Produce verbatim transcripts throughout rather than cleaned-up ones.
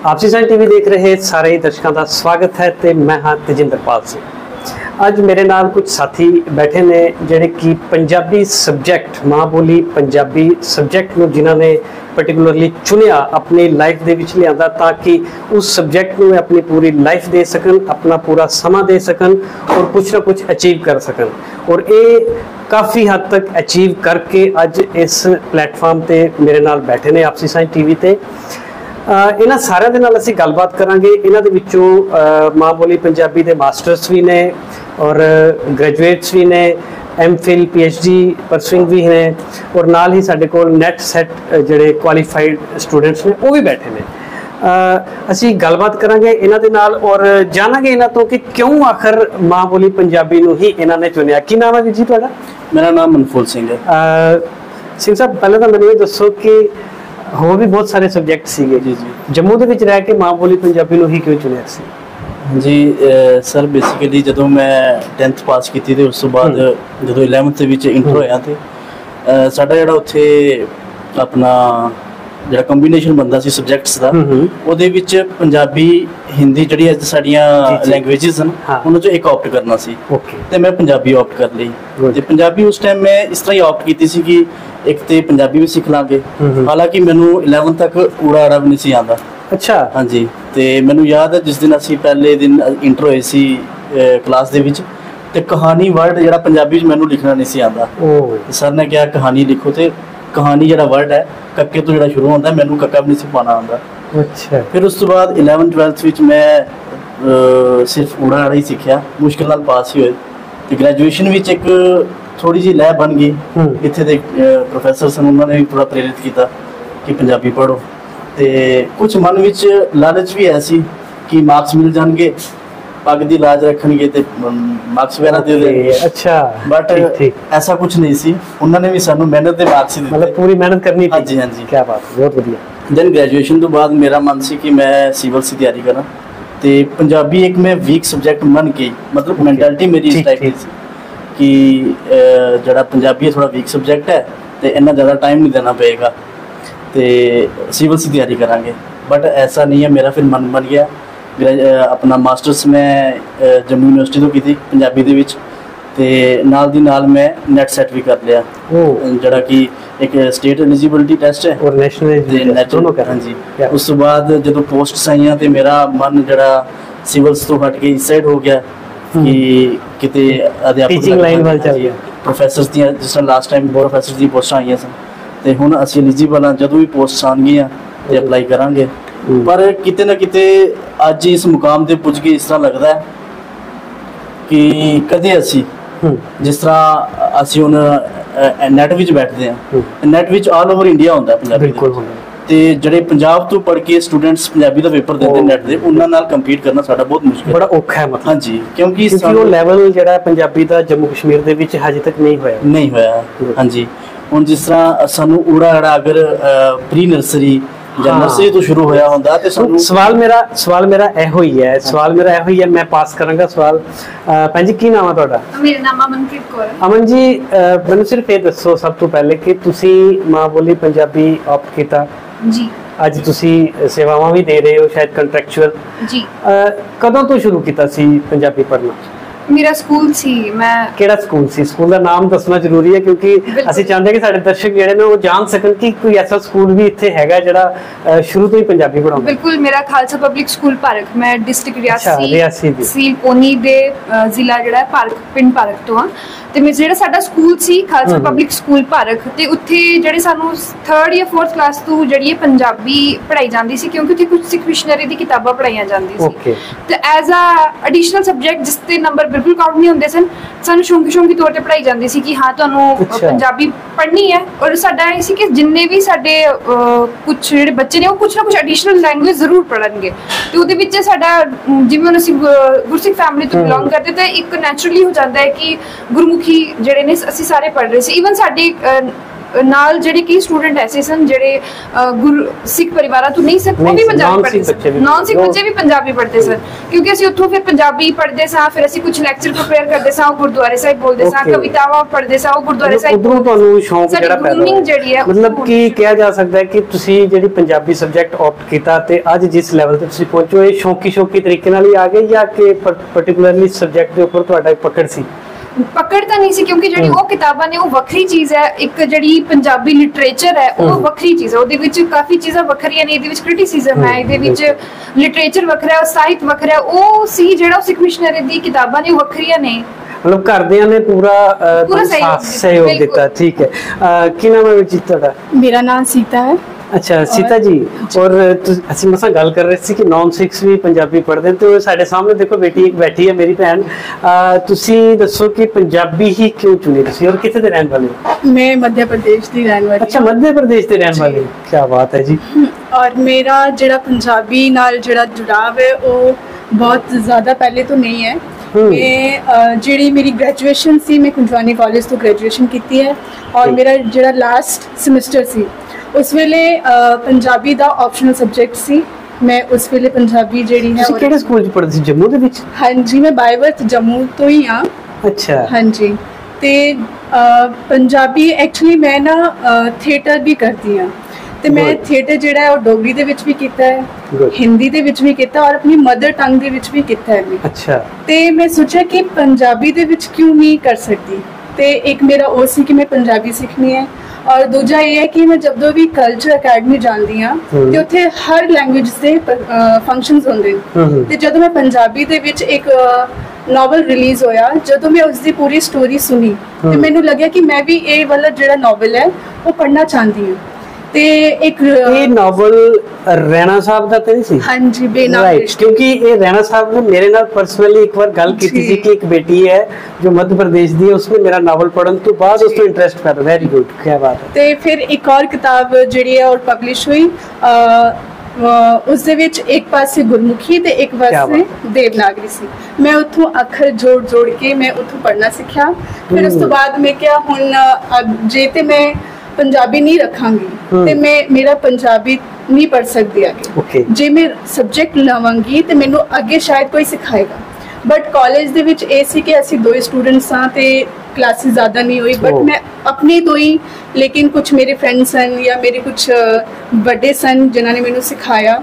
आपसी science TV देख रहे सारे ही दर्शकों का स्वागत है ते मैं हाँ तेजिंदरपाल सिंह। अज मेरे नाल कुछ साथी बैठे ने जिहड़े कि पंजाबी सबजैक्ट माँ बोली पंजाबी सबजैक्ट नूं जिन्हां ने पर्टिकुलरली चुनिया अपनी लाइफ दे विच लिआंदा ताकि उस सबजैक्ट नूं अपनी पूरी लाइफ दे सकन, अपना पूरा समा दे सकन और कुछ ना कुछ अचीव कर सकन। और ये काफ़ी हद तक अचीव करके अज इस प्लेटफॉर्म ते मेरे नाल बैठे ने आपसी साइंस टीवी ते। इन्हां सारिਆਂ ਦੇ ਨਾਲ ਅਸੀਂ ਗੱਲਬਾत ਕਰਾਂਗੇ। ਇਹਨਾਂ ਦੇ ਵਿੱਚੋਂ ਮਾਂ ਬੋਲੀ ਪੰਜਾਬੀ ਦੇ ਮਾਸਟਰਸ ਵੀ ਨੇ ਔਰ ਗ੍ਰੈਜੂਏਟਸ ਵੀ ਨੇ, M Phil P H D pursuing भी ने और नाल ही साडे कोल नैट सैट जिहड़े क्वालीफाइड स्टूडेंट्स ने वो भी बैठे ने। असी गलबात करांगे इन्हां दे नाल और जानांगे इन्हां तो कि क्यों आखिर माँ बोली पंजाबी नूं ही इन्हां ने चुनिया। की नाम है जी तुहाडा? मेरा नाम मनफूल सिंह है। सिंह साहब पहले तो मैनूं ये दसो कि होर भी बहुत सारे सबजैक्ट सीगे जी जी जम्मू दे विच रह के माँ बोली पंजाबी नूं ही क्यों चुनिया सी? जी सर बेसिकली जो मैं टेंथ पास की थी उस तो बाद जो इलेवंथ इंटर होया तो साडा जिहड़ा उत्थे अपना जिहड़ा कंबीनेशन बनता सी सबजैक्ट्स का उहदे विच पंजाबी हिंदी जिहड़ी अज साडियां लैंग्वेजिज हैं उन्हां चों एक ऑप्ट करना सी ते मैं पंजाबी ऑप्ट कर ली। ते पंजाबी उस टाइम मैं इस तरह ही ऑप्ट कीती सी कि एक तो पंजाबी भी सीख लांगे, हालांकि मैनूं इलेवंथ तक ऊड़ा आड़ा भी नहीं सी आंदा। अच्छा हाँ जी। तो मैनूं याद है जिस दिन असीं पहले दिन इंटर होए सी क्लास दे विच ते कहानी वर्ड जिहड़ा पंजाबी च मैनूं लिखना नहीं सी आंदा। सर ने कहा कहानी लिखो तो कहानी जिहड़ा वर्ड है कक्के तो जिहड़ा शुरू होंदा मैनूं कक्का भी नहीं सी पाना आंदा। अच्छा फिर उस तो बाद इलेवन ट्वेल्थ विच मैं सिर्फ ऊड़ा आड़ा ही सीखिया, मुश्किल नाल पास ही होए। ते ग्रैजुएशन विच एक थोड़ी जी लय बन गई, इत्थे दे प्रोफैसर सन उन्होंने भी थोड़ा प्रेरित किया कि पंजाबी पढ़ो। ते कुछ मन विच लालच भी ऐसी कि मार्क्स मिल जाएंगे, पग दी लाज रखणगे ते मार्क्स वगैरह दे देंगे। अच्छा बट ऐसा कुछ नहीं सी, उन्होंने भी सानू मेहनत दे मार्क्स ही दिते, मतलब पूरी मेहनत करनी थी। हाँ जी हाँ जी क्या बात, बहुत बढ़िया। देन ग्रेजुएशन तो बाद मेरा मन सी कि मैं सिविल की तैयारी करा ते पंजाबी एक मैं वीक सबजैक्ट मन के मतलब मैंटेलिटी मेरी इस टाइप की सी कि जिहड़ा पंजाबी थोड़ा वीक सबजैक्ट है तो इन्ना ज़्यादा टाइम नहीं देना पेगा तो सिविल की तैयारी करांगे। बट ऐसा नहीं है, मेरा फिर मन बन गया। अपना मास्टर्स मैं जम्मू यूनिवर्सिटी तो की थी पंजाबी दे विच ते नाल दी नाल मैं नैट सैट भी कर लिया जिहड़ा कि एक स्टेट एलिजिबिलिटी टेस्ट है और नेशनल दोनों कर। हाँ जी उस तो बाद जो पोस्ट्स आईयां तो मेरा मन जिहड़ा सिविल्स तो हट के इस साइड हो गया कि किते अध्यापक लाइन वाल चल गया। प्रोफैसर्स दी जिस तरह लास्ट टाइम प्रोफैसर दी पोस्टां आईयां सन ते हुण असीं एलिजिबल हां, जदों भी पोस्ट आउणगीਆਂ ते अप्लाई करांगे। पर किते ना किते अज इस मुकाम ते पुज के इस तरह लगदा है कि कदे असीं जिस तरह असीं हुण नैट विच बैठदे हां, नैट विच ऑल ओवर इंडिया हुंदा पंजाबी बिल्कुल ते ਜਿਹੜੇ ਪੰਜਾਬ ਤੋਂ ਪੜ੍ਹ ਕੇ ਸਟੂਡੈਂਟਸ ਪੰਜਾਬੀ ਦਾ ਪੇਪਰ ਦਿੰਦੇ ਨੈਟ ਦੇ ਉਹਨਾਂ ਨਾਲ ਕੰਪੀਟ ਕਰਨਾ ਸਾਡਾ ਬਹੁਤ ਮੁਸ਼ਕਿਲ ਬੜਾ ਔਖਾ ਹੈ ਮਤਲਬ। ਹਾਂਜੀ ਕਿਉਂਕਿ ਉਹ ਲੈਵਲ ਜਿਹੜਾ ਪੰਜਾਬੀ ਦਾ ਜੰਮੂ ਕਸ਼ਮੀਰ ਦੇ ਵਿੱਚ ਹਜੇ ਤੱਕ ਨਹੀਂ ਹੋਇਆ ਨਹੀਂ ਹੋਇਆ। ਹਾਂਜੀ ਹੁਣ ਜਿਸ ਤਰ੍ਹਾਂ ਸਾਨੂੰ ਊੜਾ ਆੜਾ ਅਗਰ ਪ੍ਰੀ ਨਰਸਰੀ ਜਾਂ ਨਰਸਰੀ ਤੋਂ ਸ਼ੁਰੂ ਹੋਇਆ ਹੁੰਦਾ ਤੇ ਸਾਨੂੰ ਸਵਾਲ ਮੇਰਾ ਸਵਾਲ ਮੇਰਾ ਇਹੋ ਹੀ ਹੈ ਸਵਾਲ ਮੇਰਾ ਇਹੋ ਹੀ ਹੈ ਮੈਂ ਪਾਸ ਕਰਾਂਗਾ ਸਵਾਲ। ਭੈਣ ਜੀ ਕੀ ਨਾਮ ਹੈ ਤੁਹਾਡਾ? ਮੇਰਾ ਨਾਮ ਅਮਨਪ੍ਰੀਤ ਕੌਰ ਹੈ। ਅਮਨ ਜੀ ਮੈਨੂੰ ਸਿਰਫ ਇਹ ਦੱਸੋ ਸਭ ਤੋਂ ਪਹਿਲੇ ਕਿ ਤੁਸੀਂ ਮਾਂ ਬੋਲੀ ਪੰਜਾਬੀ ਆਪਟ ਕੀਤਾ जी ਅੱਜ ਤੁਸੀਂ ਸੇਵਾਵਾਂ ਵੀ ਦੇ ਰਹੇ ਹੋ ਸ਼ਾਇਦ ਕੰਟਰੈਕਚੁਅਲ ਜੀ ਕਦੋਂ ਤੋਂ ਸ਼ੁਰੂ ਕੀਤਾ ਸੀ ਪੰਜਾਬੀ ਪੜ੍ਹਨਾ? मेरा स्कूल सी मैं केड़ा स्कूल सी स्कूल का नाम दसना जरूरी है क्योंकि ਅਸੀਂ ਚਾਹੁੰਦੇ ਕਿ ਸਾਡੇ ਦਰਸ਼ਕ ਜਿਹੜੇ ਨੇ ਉਹ ਜਾਣ ਸਕਣ ਕਿ ਕੋਈ ਐਸਾ ਸਕੂਲ ਵੀ ਇੱਥੇ ਹੈਗਾ ਜਿਹੜਾ ਸ਼ੁਰੂ ਤੋਂ ਹੀ ਪੰਜਾਬੀ ਪੜਾਉਂਦਾ। ਬਿਲਕੁਲ ਮੇਰਾ ਖਾਲਸਾ ਪਬਲਿਕ ਸਕੂਲ ਭਾਰਕ ਮੈਂ ਡਿਸਟ੍ਰਿਕਟ ਰਿਆਸੀ ਰਿਆਸੀ ਦੀ ਸੀਲ ਪੋਨੀ ਦੇ ਜ਼ਿਲ੍ਹਾ ਜਿਹੜਾ ਭਾਰਕ ਪਿੰਡ ਭਾਰਕ ਤੋਂ ਆ ਤੇ ਮੈਂ ਜਿਹੜਾ ਸਾਡਾ ਸਕੂਲ ਸੀ ਖਾਲਸਾ ਪਬਲਿਕ ਸਕੂਲ ਭਾਰਕ ਤੇ ਉੱਥੇ ਜਿਹੜੇ ਸਾਨੂੰ ਥਰਡ ਜਾਂ ਫੋਰਥ ਕਲਾਸ ਤੋਂ ਜਿਹੜੀ ਪੰਜਾਬੀ ਪੜਾਈ ਜਾਂਦੀ ਸੀ ਕਿਉਂਕਿ ਉੱਥੇ ਕੁਝ ਸਿੱਖ ਮਿਸ਼ਨਰੀ ਦੀ ਕਿਤਾਬਾਂ ਪੜਾਈਆਂ ਜਾਂਦੀ ਸੀ ਤੇ ਐਜ਼ ਅ ਐਡੀਸ਼ਨਲ ਸਬਜੈਕਟ ਜਿਸ ਤੇ ਨੰਬਰ बिल्कुल काउंट नहीं होंगे सन सानू शौकी शौकी तौर पर पढ़ाई जाती सी कि हाँ तुहानू पंजाबी पढ़नी है और साडा ये सी कि जिन्ने भी साडे कुछ जिहड़े बच्चे ने वो कुछ ना कुछ एडिशनल लैंग्वेज जरूर पढ़नगे ते उहदे विच साडा जिवें हुण असीं गुरसिख फैमिली तो बिलोंग करदे ते एक नैचुरली हो जाता है कि गुरमुखी जिहड़े ने असीं सारे पढ़ रहे सी। ईवन साडे ਨਾਲ ਜਿਹੜੇ ਕਈ ਸਟੂਡੈਂਟ ਐਸੇ ਸਨ ਜਿਹੜੇ ਗੁਰ ਸਿੱਖ ਪਰਿਵਾਰਾਂ ਤੋਂ ਨਹੀਂ ਸਨ, ਉਹ ਵੀ ਪੰਜਾਬੀ ਪੜ੍ਹਦੇ ਸਨ, ਨਾਨ ਸਿੱਖ ਬੱਚੇ ਵੀ ਪੰਜਾਬੀ ਪੜ੍ਹਦੇ ਸਨ, ਕਿਉਂਕਿ ਅਸੀਂ ਉੱਥੋਂ ਫਿਰ ਪੰਜਾਬੀ ਪੜ੍ਹਦੇ ਸਾਂ, ਫਿਰ ਅਸੀਂ ਕੁਝ ਲੈਕਚਰ ਪ੍ਰਿਪੇਅਰ ਕਰਦੇ ਸਾਂ, ਉਹ ਗੁਰਦੁਆਰੇ ਸਾਹਿਬ ਬੋਲਦੇ ਸਾਂ, ਕਵਿਤਾਵਾਂ ਪੜ੍ਹਦੇ ਸਾਂ, ਉਹ ਗੁਰਦੁਆਰੇ ਸਾਹਿਬ। ਉਧਰੋਂ ਤੁਹਾਨੂੰ ਸ਼ੌਂਕ ਜਿਹੜਾ ਪੈਦਾ ਹੋਇਆ ਜਿਹੜੀ ਹੈ, ਮਤਲਬ ਕੀ ਕਿਹਾ ਜਾ ਸਕਦਾ ਹੈ ਕਿ ਤੁਸੀਂ ਜਿਹੜੀ ਪੰਜਾਬੀ ਸਬਜੈਕਟ ਆਪਟ ਕੀਤਾ ਤੇ ਅੱਜ ਜਿਸ ਲੈਵਲ ਤੇ ਤੁਸੀਂ ਪਹੁੰਚੋ, ਇਹ ਸ਼ੌਂਕੀ ਸ਼ੌਂਕੀ ਤਰੀਕੇ ਨਾਲ ਹੀ ਆ ਗਏ ਜਾਂ ਕਿ ਪਾਰਟਿਕੂਲਰਲੀ ਸਬਜੈਕਟ ਦੇ ਉੱਪਰ ਤੁਹਾਡਾ ਪਕੜ ਸੀ? ਪਕੜ ਤਾਂ ਨਹੀਂ ਸੀ, ਕਿਉਂਕਿ ਜਿਹੜੀ ਉਹ ਕਿਤਾਬਾਂ ਨੇ ਉਹ ਵੱਖਰੀ ਚੀਜ਼ ਹੈ, ਇੱਕ ਜਿਹੜੀ ਪੰਜਾਬੀ ਲਿਟਰੇਚਰ ਹੈ ਉਹ ਵੱਖਰੀ ਚੀਜ਼ ਹੈ, ਉਹਦੇ ਵਿੱਚ ਕਾਫੀ ਚੀਜ਼ਾਂ ਵੱਖਰੀਆਂ ਨੇ, ਇਹਦੇ ਵਿੱਚ ਕ੍ਰਿਟਿਸਿਜ਼ਮ ਹੈ, ਇਹਦੇ ਵਿੱਚ ਲਿਟਰੇਚਰ ਵੱਖਰਾ ਹੈ, ਸਾਹਿਤ ਵੱਖਰਾ ਹੈ, ਉਹ ਸੀ ਜਿਹੜਾ ਸਿੱਖ ਮਿਸ਼ਨਰੀ ਦੀ ਕਿਤਾਬਾਂ ਨੇ ਉਹ ਵੱਖਰੀਆਂ ਨੇ। ਮਤਲਬ ਘਰਦਿਆਂ ਨੇ ਪੂਰਾ ਸਹਿਯੋਗ ਦਿੱਤਾ। ਠੀਕ ਹੈ, ਕੀ ਨਾਮ ਹੈ ਜੀ ਤੁਹਾਡਾ? ਮੇਰਾ ਨਾਮ ਸੀਤਾ ਹੈ। ਅੱਛਾ ਸੀਤਾ ਜੀ, ਔਰ ਅਸੀਂ ਮਸਾਂ ਗੱਲ ਕਰ ਰਹੇ ਸੀ ਕਿ ਨੌਨ ਸਿਕਸ ਵੀ ਪੰਜਾਬੀ ਪੜ੍ਹਦੇ ਤੇ ਸਾਡੇ ਸਾਹਮਣੇ ਦੇਖੋ ਬੇਟੀ ਇੱਕ ਬੈਠੀ ਹੈ ਮੇਰੀ ਭੈਣ। ਤੁਸੀਂ ਦੱਸੋ ਕਿ ਪੰਜਾਬੀ ਹੀ ਕਿਉਂ ਚੁਣੀ ਤੁਸੀਂ, ਔਰ ਕਿੱਥੇ ਦੇ ਰਹਿਣ ਵਾਲੇ ਹੋ? ਮੈਂ ਮੱਧ ਪ੍ਰਦੇਸ਼ ਦੀ ਰਹਿਣ ਵਾਲੀ। ਅੱਛਾ, ਮੱਧ ਪ੍ਰਦੇਸ਼ ਦੇ ਰਹਿਣ ਵਾਲੇ, ਕੀ ਬਾਤ ਹੈ ਜੀ। ਔਰ ਮੇਰਾ ਜਿਹੜਾ ਪੰਜਾਬੀ ਨਾਲ ਜਿਹੜਾ ਜੁੜਾਵ ਹੈ ਉਹ ਬਹੁਤ ਜ਼ਿਆਦਾ ਪਹਿਲੇ ਤੋਂ ਨਹੀਂ ਹੈ। ਮੈਂ ਜਿਹੜੀ ਮੇਰੀ ਗ੍ਰੈਜੂਏਸ਼ਨ ਸੀ, ਮੈਂ ਕੁੰਜਵਾਨੀ ਕਾਲਜ ਤੋਂ ਗ੍ਰੈਜੂਏਸ਼ਨ ਕੀਤੀ ਹੈ, ਔਰ ਮੇਰਾ ਜਿਹੜਾ ਲਾਸਟ ਸਮੈਸਟਰ ਸੀ ਉਸ ਵੇਲੇ ਪੰਜਾਬੀ ਦਾ ਆਪਸ਼ਨਲ ਸਬਜੈਕਟ ਸੀ। ਮੈਂ ਉਸ ਵੇਲੇ ਪੰਜਾਬੀ ਜਿਹੜੀ ਹੈ। ਤੁਸੀਂ ਕਿਹੜੇ ਸਕੂਲ 'ਚ ਪੜ੍ਹਦੇ ਸੀ? ਜੰਮੂ ਦੇ ਵਿੱਚ? ਹਾਂਜੀ, ਮੈਂ ਬਾਈਵਰਥ ਜੰਮੂ ਤੋਂ ਹੀ ਹਾਂ। ਅੱਛਾ। ਹਾਂਜੀ, ਤੇ ਪੰਜਾਬੀ ਐਕਚੁਅਲੀ ਮੈਂ ਨਾ ਥੀਏਟਰ ਵੀ ਕਰਦੀ ਹਾਂ, ਤੇ ਮੈਂ ਥੀਏਟਰ ਜਿਹੜਾ ਹੈ ਉਹ ਡੋਗਰੀ ਦੇ ਵਿੱਚ ਵੀ ਕੀਤਾ ਹੈ, ਹਿੰਦੀ ਦੇ ਵਿੱਚ ਵੀ ਕੀਤਾ, ਔਰ ਆਪਣੀ ਮਦਰ ਟੰਗ ਦੇ ਵਿੱਚ ਵੀ ਕੀਤਾ ਹੈ। ਅੱਛਾ। ਤੇ ਮੈਂ ਸੋਚਿਆ ਕਿ ਪੰਜਾਬੀ ਦੇ ਵਿੱਚ ਕਿਉਂ ਨਹੀਂ ਕਰ ਸਕਦੀ, ਤੇ ਇੱਕ ਮੇਰਾ ਉਹ ਸੀ ਕਿ ਮੈਂ ਪੰਜਾਬੀ ਸਿੱਖਣੀ ਹੈ, ਔਰ ਦੂਜਾ ਇਹ ਹੈ ਕਿ ਮੈਂ ਜਦੋਂ ਵੀ ਕਲਚਰ ਅਕੈਡਮੀ ਜਾਂਦੀ ਹਾਂ ਤੇ ਉੱਥੇ ਹਰ ਲੈਂਗੁਏਜ ਦੇ ਫੰਕਸ਼ਨਸ ਹੁੰਦੇ ਨੇ, ਤੇ ਜਦੋਂ ਮੈਂ ਪੰਜਾਬੀ ਦੇ ਵਿੱਚ ਇੱਕ ਨੋਵਲ ਰਿਲੀਜ਼ ਹੋਇਆ, ਜਦੋਂ ਮੈਂ ਉਸ ਦੀ ਪੂਰੀ ਸਟੋਰੀ ਸੁਣੀ ਤੇ ਮੈਨੂੰ ਲੱਗਿਆ ਕਿ ਮੈਂ ਵੀ ਇਹ ਵਾਲਾ ਜਿਹੜਾ ਨੋਵਲ ਹੈ ਉਹ ਪੜ੍ਹਨਾ ਚਾਹੁੰਦੀ ਹਾਂ। ਤੇ ਇੱਕ ਇਹ ਨੋਵਲ ਰੈਣਾ ਸਾਹਿਬ ਦਾ ਤਾਂ ਨਹੀਂ ਸੀ? ਹਾਂਜੀ, ਬੇਨਾਮ ਰਾਈਟ, ਕਿਉਂਕਿ ਇਹ ਰੈਣਾ ਸਾਹਿਬ ਨੇ ਮੇਰੇ ਨਾਲ ਪਰਸਨਲੀ ਇੱਕ ਵਾਰ ਗੱਲ ਕੀਤੀ ਸੀ ਕਿ ਇੱਕ ਬੇਟੀ ਹੈ ਜੋ ਮੱਧ ਪ੍ਰਦੇਸ਼ ਦੀ ਹੈ, ਉਸਨੇ ਮੇਰਾ ਨੋਵਲ ਪੜ੍ਹਨ ਤੋਂ ਬਾਅਦ ਉਸ ਤੋਂ ਇੰਟਰਸਟ ਪੈਦਾ। ਵੈਰੀ ਗੁੱਡ, ਕੀ ਬਾਤ ਹੈ। ਤੇ ਫਿਰ ਇੱਕ ਹੋਰ ਕਿਤਾਬ ਜਿਹੜੀ ਹੈ ਉਹ ਪਬਲਿਸ਼ ਹੋਈ, ਉਸ ਦੇ ਵਿੱਚ ਇੱਕ ਪਾਸੇ ਗੁਰਮੁਖੀ ਤੇ ਇੱਕ ਪਾਸੇ ਦੇਵਨਾਗਰੀ ਸੀ। ਮੈਂ ਉੱਥੋਂ ਅੱਖਰ ਜੋੜ ਜੋੜ ਕੇ ਮੈਂ ਉੱਥੋਂ ਪੜ੍ਹਨਾ ਸਿੱਖਿਆ। ਫਿਰ ਉਸ ਤੋਂ ਬਾਅਦ ਮੈਂ ਕਿਹਾ ਹੁਣ ਜੇ ਤੇ ਮੈਂ ਪੰਜਾਬੀ ਨਹੀਂ ਰੱਖਾਂਗੀ ਤੇ ਮੈਂ ਮੇਰਾ ਪੰਜਾਬੀ ਨਹੀਂ ਪੜ੍ਹ ਸਕਦੀ ਅੱਗੇ। ਜੇ ਮੈਂ ਸਬਜੈਕਟ ਲਵਾਂਗੀ ਤੇ ਮੈਨੂੰ ਅੱਗੇ ਸ਼ਾਇਦ ਕੋਈ ਸਿਖਾਏਗਾ। ਬਟ ਕਾਲਜ ਦੇ ਵਿੱਚ ਇਹ ਸੀ ਕਿ ਅਸੀਂ ਦੋ ਸਟੂਡੈਂਟਸ ਹਾਂ ਤੇ ਕਲਾਸਿਸ ਜ਼ਿਆਦਾ ਨਹੀਂ ਹੋਈ, ਬਟ ਮੈਂ ਆਪਣੀ ਤੋਂ ਹੀ, ਲੇਕਿਨ ਕੁਝ ਮੇਰੇ ਫਰੈਂਡਸ ਸਨ ਜਾਂ ਮੇਰੇ ਕੁਝ ਵੱਡੇ ਸਨ ਜਿਨ੍ਹਾਂ ਨੇ ਮੈਨੂੰ ਸਿਖਾਇਆ।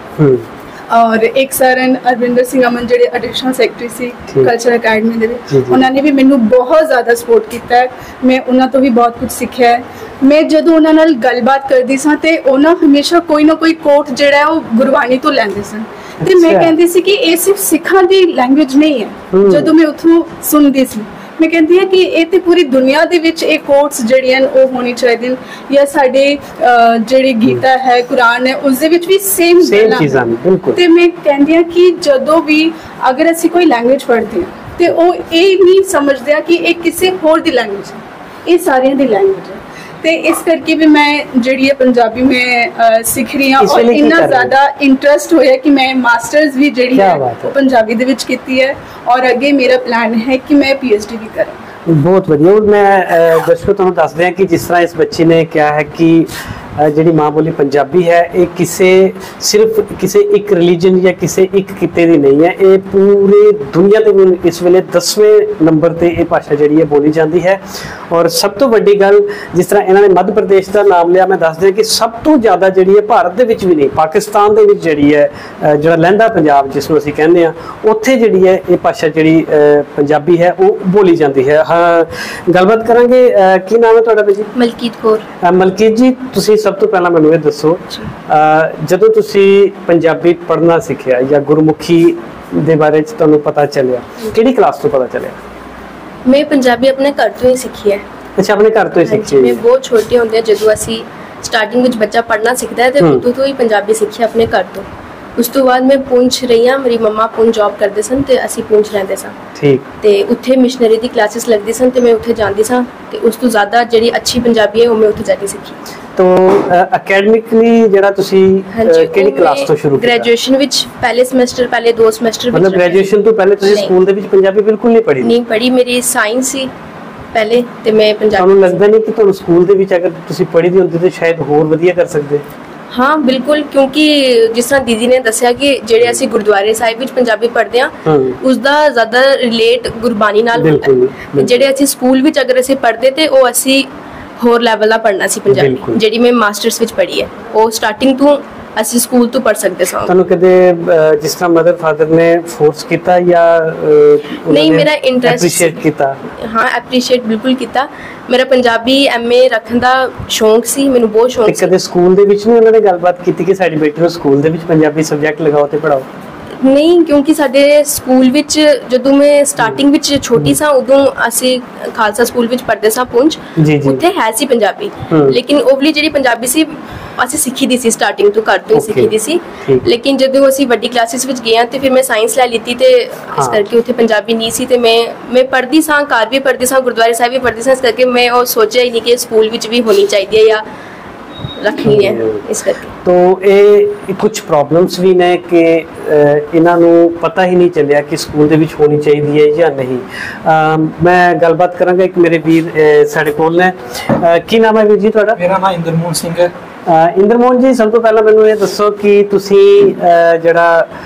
ਔਰ ਇੱਕ ਸਰ ਹਨ ਅਰਵਿੰਦਰ ਸਿੰਘ ਅਮਨ ਜਿਹੜੇ ਐਡੀਸ਼ਨਲ ਸੈਕਟਰੀ ਸੀ ਕਲਚਰ ਅਕੈਡਮੀ ਦੇ ਵਿੱਚ, ਉਹਨਾਂ ਨੇ ਵੀ ਮੈਨੂੰ ਬਹੁਤ ਜ਼ਿਆਦਾ ਸਪੋਰਟ ਕੀਤਾ ਹੈ। ਮੈਂ ਉਹਨਾਂ ਤੋਂ ਵੀ ਬਹੁਤ ਕੁਝ ਸਿੱਖਿਆ ਹੈ। ਮੈਂ ਜਦੋਂ ਉਹਨਾਂ ਨਾਲ ਗੱਲਬਾਤ ਕਰਦੀ ਸਾਂ ਤੇ ਉਹਨਾਂ ਹਮੇਸ਼ਾ ਕੋਈ ਨਾ ਕੋਈ ਕੋਟ ਜਿਹੜਾ ਉਹ ਗੁਰਬਾਣੀ ਤੋਂ ਲੈਂਦੇ ਸਨ, ਤੇ ਮੈਂ ਕਹਿੰਦੀ ਸੀ ਕਿ ਇਹ ਸਿਰਫ ਸਿੱਖਾਂ ਦੀ ਲੈਂਗੁਏਜ ਨਹੀਂ ਹੈ। ਜਦੋਂ ਮੈਂ ਉੱਥੋਂ ਸੁਣਦੀ ਸੀ ਮੈਂ ਕਹਿੰਦੀ ਹਾਂ ਕਿ ਇਹ ਤੇ ਪੂਰੀ ਦੁਨੀਆ ਦੇ ਵਿੱਚ ਇਹ ਕੋਟਸ ਜਿਹੜੀਆਂ ਉਹ ਹੋਣੀ ਚਾਹੀਦੀਆਂ, ਜਾਂ ਸਾਡੇ ਜਿਹੜੀ ਗੀਤਾ ਹੈ, ਕੁਰਾਨ ਹੈ, ਉਸ ਦੇ ਵਿੱਚ ਵੀ ਸੇਮ ਚੀਜ਼ਾਂ। ਤੇ ਮੈਂ ਕਹਿੰਦੀ ਹਾਂ ਕਿ ਜਦੋਂ ਵੀ ਅਗਰ ਅਸੀਂ ਕੋਈ ਲੈਂਗੁਏਜ ਪੜ੍ਹਦੇ ਹਾਂ ਤੇ ਉਹ ਇਹ ਨਹੀਂ ਸਮਝਦੇ ਆ ਕਿ ਇਹ ਕਿਸੇ ਹੋਰ ਦੀ ਲੈਂਗੁਏਜ ਹੈ, ਇਹ ਸਾਰਿਆਂ ਦੀ ਲੈਂਗੁਏਜ ਹੈ। ਤੇ ਇਸ ਕਰਕੇ ਵੀ ਮੈਂ ਜਿਹੜੀ ਹੈ ਪੰਜਾਬੀ ਮੈਂ ਸਿੱਖ ਰਹੀ ਹਾਂ, ਔਰ ਇੰਨਾ ਜ਼ਿਆਦਾ ਇੰਟਰਸਟ ਹੋਇਆ ਕਿ ਮੈਂ ਮਾਸਟਰਸ ਵੀ ਜਿਹੜੀ ਹੈ ਉਹ ਪੰਜਾਬੀ ਦੇ ਵਿੱਚ ਕੀਤੀ ਹੈ, ਔਰ ਅੱਗੇ ਮੇਰਾ ਪਲਾਨ ਹੈ ਕਿ ਮੈਂ ਪੀ ਐਚ ਡੀ ਵੀ ਕਰਾਂ। ਬਹੁਤ ਵਧੀਆ। ਮੈਂ ਦਰਸ਼ਕੋ ਤੁਹਾਨੂੰ ਦੱਸ ਦਿਆਂ ਕਿ ਜਿਸ ਤਰ੍ਹਾਂ ਇਸ ਬੱਚੀ ਨੇ ਕਿਹਾ ਹੈ ਕਿ ਜਿਹੜੀ ਮਾਂ ਬੋਲੀ ਪੰਜਾਬੀ ਹੈ ਇਹ ਕਿਸੇ ਸਿਰਫ ਕਿਸੇ ਇੱਕ ਰਿਲੀਜਨ ਜਾਂ ਕਿਸੇ ਇੱਕ ਕਿੱਤੇ ਦੀ ਨਹੀਂ ਹੈ, ਇਹ ਪੂਰੇ ਦੁਨੀਆ ਦੇ ਵਿੱਚ ਇਸ ਵੇਲੇ ਦਸਵੇਂ ਨੰਬਰ ਤੇ ਇਹ ਭਾਸ਼ਾ ਜਿਹੜੀ ਹੈ ਬੋਲੀ ਜਾਂਦੀ ਹੈ। ਔਰ ਸਭ ਤੋਂ ਵੱਡੀ ਗੱਲ, ਜਿਸ ਤਰ੍ਹਾਂ ਇਹਨਾਂ ਨੇ ਮੱਧ ਪ੍ਰਦੇਸ਼ ਦਾ ਨਾਮ ਲਿਆ, ਮੈਂ ਦੱਸ ਦਿਆਂ ਕਿ ਸਭ ਤੋਂ ਜ਼ਿਆਦਾ ਜਿਹੜੀ ਹੈ ਭਾਰਤ ਦੇ ਵਿੱਚ ਵੀ ਨਹੀਂ, ਪਾਕਿਸਤਾਨ ਦੇ ਵਿੱਚ ਜਿਹੜੀ ਹੈ ਜਿਹੜਾ ਲਹਿੰਦਾ ਪੰਜਾਬ ਜਿਸ ਨੂੰ ਅਸੀਂ ਕਹਿੰਦੇ ਹਾਂ, ਉੱਥੇ ਜਿਹੜੀ ਹੈ ਇਹ ਭਾਸ਼ਾ ਜਿਹੜੀ ਪੰਜਾਬੀ ਹੈ ਉਹ ਬੋਲੀ ਜਾਂਦੀ ਹੈ। ਹਾਂ, ਗੱਲਬਾਤ ਕਰਾਂਗੇ। ਕੀ ਨਾਮ ਹੈ ਤੁਹਾਡਾ ਜੀ? ਮਲਕੀਤ ਕੌਰ। ਮਲਕੀਤ ਜੀ, ਤੁਸੀਂ ਸਭ ਤੋਂ ਪਹਿਲਾਂ ਮੈਨੂੰ ਇਹ ਦੱਸੋ, ਜਦੋਂ ਤੁਸੀਂ ਪੰਜਾਬੀ ਪੜ੍ਹਨਾ ਸਿੱਖਿਆ ਜਾਂ ਗੁਰਮੁਖੀ ਦੇ ਬਾਰੇ ਚ ਤੁਹਾਨੂੰ ਪਤਾ ਚੱਲਿਆ, ਕਿਹੜੀ ਕਲਾਸ ਤੋਂ ਪਤਾ ਚੱਲਿਆ? ਮੈਂ ਪੰਜਾਬੀ ਆਪਣੇ ਘਰ ਤੋਂ ਹੀ ਸਿੱਖੀ ਹੈ। ਅੱਛਾ, ਆਪਣੇ ਘਰ ਤੋਂ ਹੀ ਸਿੱਖੀ ਹੈ। ਮੈਂ ਬਹੁਤ ਛੋਟੇ ਹੁੰਦੇ ਜਦੋਂ ਅਸੀਂ ਸਟਾਰਟਿੰਗ ਵਿੱਚ ਬੱਚਾ ਪੜ੍ਹਨਾ ਸਿੱਖਦਾ ਹੈ ਤੇ ਉਦੋਂ ਤੋਂ ਹੀ ਪੰਜਾਬੀ ਸਿੱਖੀ ਆਪਣੇ ਘਰ ਤੋਂ। ਉਸ ਤੋਂ ਬਾਅਦ ਮੈਂ ਪੁੰਛ ਰਹੀ ਹਾਂ, ਮੇਰੀ ਮੰਮਾ ਪੁੰਛ ਜੌਬ ਕਰਦੇ ਸਨ ਤੇ ਅਸੀਂ ਪੁੰਛ ਰਹਿੰਦੇ ਸਾਂ। ਠੀਕ। ਤੇ ਉੱਥੇ ਮਿਸ਼ਨਰੀ ਦੀ ਕਲਾਸਿਸ ਲੱਗਦੀ ਸਨ ਤੇ ਮੈਂ ਉੱਥੇ ਜਾਂਦੀ ਸਾਂ, ਤੇ ਉਸ ਤੋਂ ਜ਼ਿਆਦਾ ਜਿਹੜੀ ਅੱਛੀ ਪੰਜਾਬੀ ਹੈ ਉਹ ਮੈਂ ਉੱਥੇ ਜਾ ਕੇ ਸਿੱਖੀ। तो एकेडमिकली ਜਿਹੜਾ ਤੁਸੀਂ ਕਿਹੜੀ ਕਲਾਸ ਤੋਂ ਸ਼ੁਰੂ ਕੀਤਾ? ਗ੍ਰੈਜੂਏਸ਼ਨ ਵਿੱਚ ਪਹਿਲੇ ਸਮੈਸਟਰ, ਪਹਿਲੇ ਦੋ ਸਮੈਸਟਰ ਵਿੱਚ। ਮਤਲਬ ਗ੍ਰੈਜੂਏਸ਼ਨ ਤੋਂ ਪਹਿਲੇ ਤੁਸੀਂ ਸਕੂਲ ਦੇ ਵਿੱਚ ਪੰਜਾਬੀ ਬਿਲਕੁਲ ਨਹੀਂ ਪੜ੍ਹੀ? ਨਹੀਂ ਪੜ੍ਹੀ। ਮੇਰੀ ਸਾਇੰਸ ਸੀ ਪਹਿਲੇ ਤੇ ਮੈਂ ਪੰਜਾਬੀ ਤੁਹਾਨੂੰ ਲੱਗਦਾ ਨਹੀਂ ਕਿ ਤੁਹਾਨੂੰ ਸਕੂਲ ਦੇ ਵਿੱਚ ਅਗਰ ਤੁਸੀਂ ਪੜ੍ਹੀ ਦੀ ਹੁੰਦੀ ਤਾਂ ਸ਼ਾਇਦ ਹੋਰ ਵਧੀਆ ਕਰ ਸਕਦੇ? ਹਾਂ ਬਿਲਕੁਲ, ਕਿਉਂਕਿ ਜਿਸ ਤਰ੍ਹਾਂ ਦੀਦੀ ਨੇ ਦੱਸਿਆ ਕਿ ਜਿਹੜੇ ਅਸੀਂ ਗੁਰਦੁਆਰੇ ਸਾਹਿਬ ਵਿੱਚ ਪੰਜਾਬੀ ਪੜ੍ਹਦੇ ਹਾਂ ਉਸ ਦਾ ਜ਼ਿਆਦਾ ਰਿਲੇਟ ਗੁਰਬਾਣੀ ਨਾਲ ਹੁੰਦਾ ਹੈ। ਜਿਹੜੇ ਅਸੀਂ ਸਕੂਲ ਵਿੱਚ ਅਗਰ ਅਸੀਂ ਪੜ੍ਹਦੇ ਤੇ ਉਹ ਅਸੀਂ ਹੋਰ ਲੈਵਲ ਦਾ ਪੜ੍ਹਨਾ ਸੀ ਪੰਜਾਬੀ, ਜਿਹੜੀ ਮੈਂ ਮਾਸਟਰਸ ਵਿੱਚ ਪੜ੍ਹੀ ਹੈ ਉਹ ਸਟਾਰਟਿੰਗ ਤੋਂ ਅਸੀਂ ਸਕੂਲ ਤੋਂ ਪੜ੍ਹ ਸਕਦੇ ਸਾਂ। ਤੁਹਾਨੂੰ ਕਦੇ ਜਿਸ ਤਰ੍ਹਾਂ ਮਦਰ ਫਾਦਰ ਨੇ ਫੋਰਸ ਕੀਤਾ ਜਾਂ ਨਹੀਂ, ਮੇਰਾ ਇੰਟਰਸਟ ਐਪਰੀਸ਼ੀਏਟ ਕੀਤਾ? ਹਾਂ, ਐਪਰੀਸ਼ੀਏਟ ਬਿਲਕੁਲ ਕੀਤਾ। ਮੇਰਾ ਪੰਜਾਬੀ ਐਮਏ ਰੱਖਣ ਦਾ ਸ਼ੌਂਕ ਸੀ, ਮੈਨੂੰ ਬਹੁਤ ਸ਼ੌਂਕ ਸੀ। ਕਦੇ ਸਕੂਲ ਦੇ ਵਿੱਚ ਨਹੀਂ ਉਹਨਾਂ ਨੇ ਗੱਲਬਾਤ ਕੀਤੀ ਕਿ ਸਾਡੀ ਬੇਟੀ ਨੂੰ ਸਕੂਲ ਦੇ ਵਿੱਚ ਪੰਜਾਬੀ ਸਬਜੈਕਟ ਲਗਾਓ ਤੇ ਪੜਾਓ? ਨਹੀਂ, ਕਿਉਂਕਿ ਸਾਡੇ ਸਕੂਲ ਵਿੱਚ ਜਦੋਂ ਮੈਂ ਸਟਾਰਟਿੰਗ ਵਿੱਚ ਛੋਟੀ ਸਾਂ ਉਦੋਂ ਅਸੀਂ ਖਾਲਸਾ ਸਕੂਲ ਵਿੱਚ ਪੜ੍ਹਦੇ ਸਾਂ ਪੁੰਛ, ਉੱਥੇ ਹੈ ਸੀ ਪੰਜਾਬੀ, ਲੇਕਿਨ ਓਵਲੀ ਜਿਹੜੀ ਪੰਜਾਬੀ ਸੀ ਅਸੀਂ ਸਿੱਖੀ ਦੀ ਸੀ ਸਟਾਰਟਿੰਗ ਤੋਂ, ਘਰ ਤੋਂ ਹੀ ਸਿੱਖੀ ਦੀ ਸੀ। ਲੇਕਿਨ ਜਦੋਂ ਅਸੀਂ ਵੱਡੀ ਕਲਾਸਿਸ ਵਿੱਚ ਗਏ ਤੇ ਫਿਰ ਮੈਂ ਸਾਇੰਸ ਲੈ ਲਿੱਤੀ ਤੇ ਇਸ ਕਰਕੇ ਉੱਥੇ ਪੰਜਾਬੀ ਨਹੀਂ ਸੀ ਤੇ ਮੈਂ ਮੈਂ ਪੜ੍ਹਦੀ ਸਾਂ, ਘਰ ਵੀ ਪੜ੍ਹਦੀ ਸਾਂ, ਗੁਰਦੁਆਰੇ ਸਾਹਿਬ ਵੀ ਪੜ੍ਹਦੀ ਸਾਂ, ਇਸ ਕਰਕੇ ਮੈਂ ਉਹ ਸੋਚਿਆ ਹੀ ਨਹੀਂ ਕਿ ਸਕੂਲ ਵਿੱਚ ਵੀ ਹੋਣੀ ਚਾਹੀਦੀ ਹੈ ਜਾਂ ਰੱਖਣੀ ਹੈ ਇਸ ਕਰਕੇ। तो ये कुछ प्रॉब्लम्स भी ने कि इन्हों पता ही नहीं चलिया कि स्कूल दे विच होनी चाहिए या नहीं। आ, मैं गलबात करांगा, एक मेरे वीर साडे कोल ने। की नाम है वीर जी तुहाडा? मेरा नाम इंद्रमोहन सिंह है। इंद्रमोहन जी, सब तो पहला मैनूं ये दसो कि तुसी जिहड़ा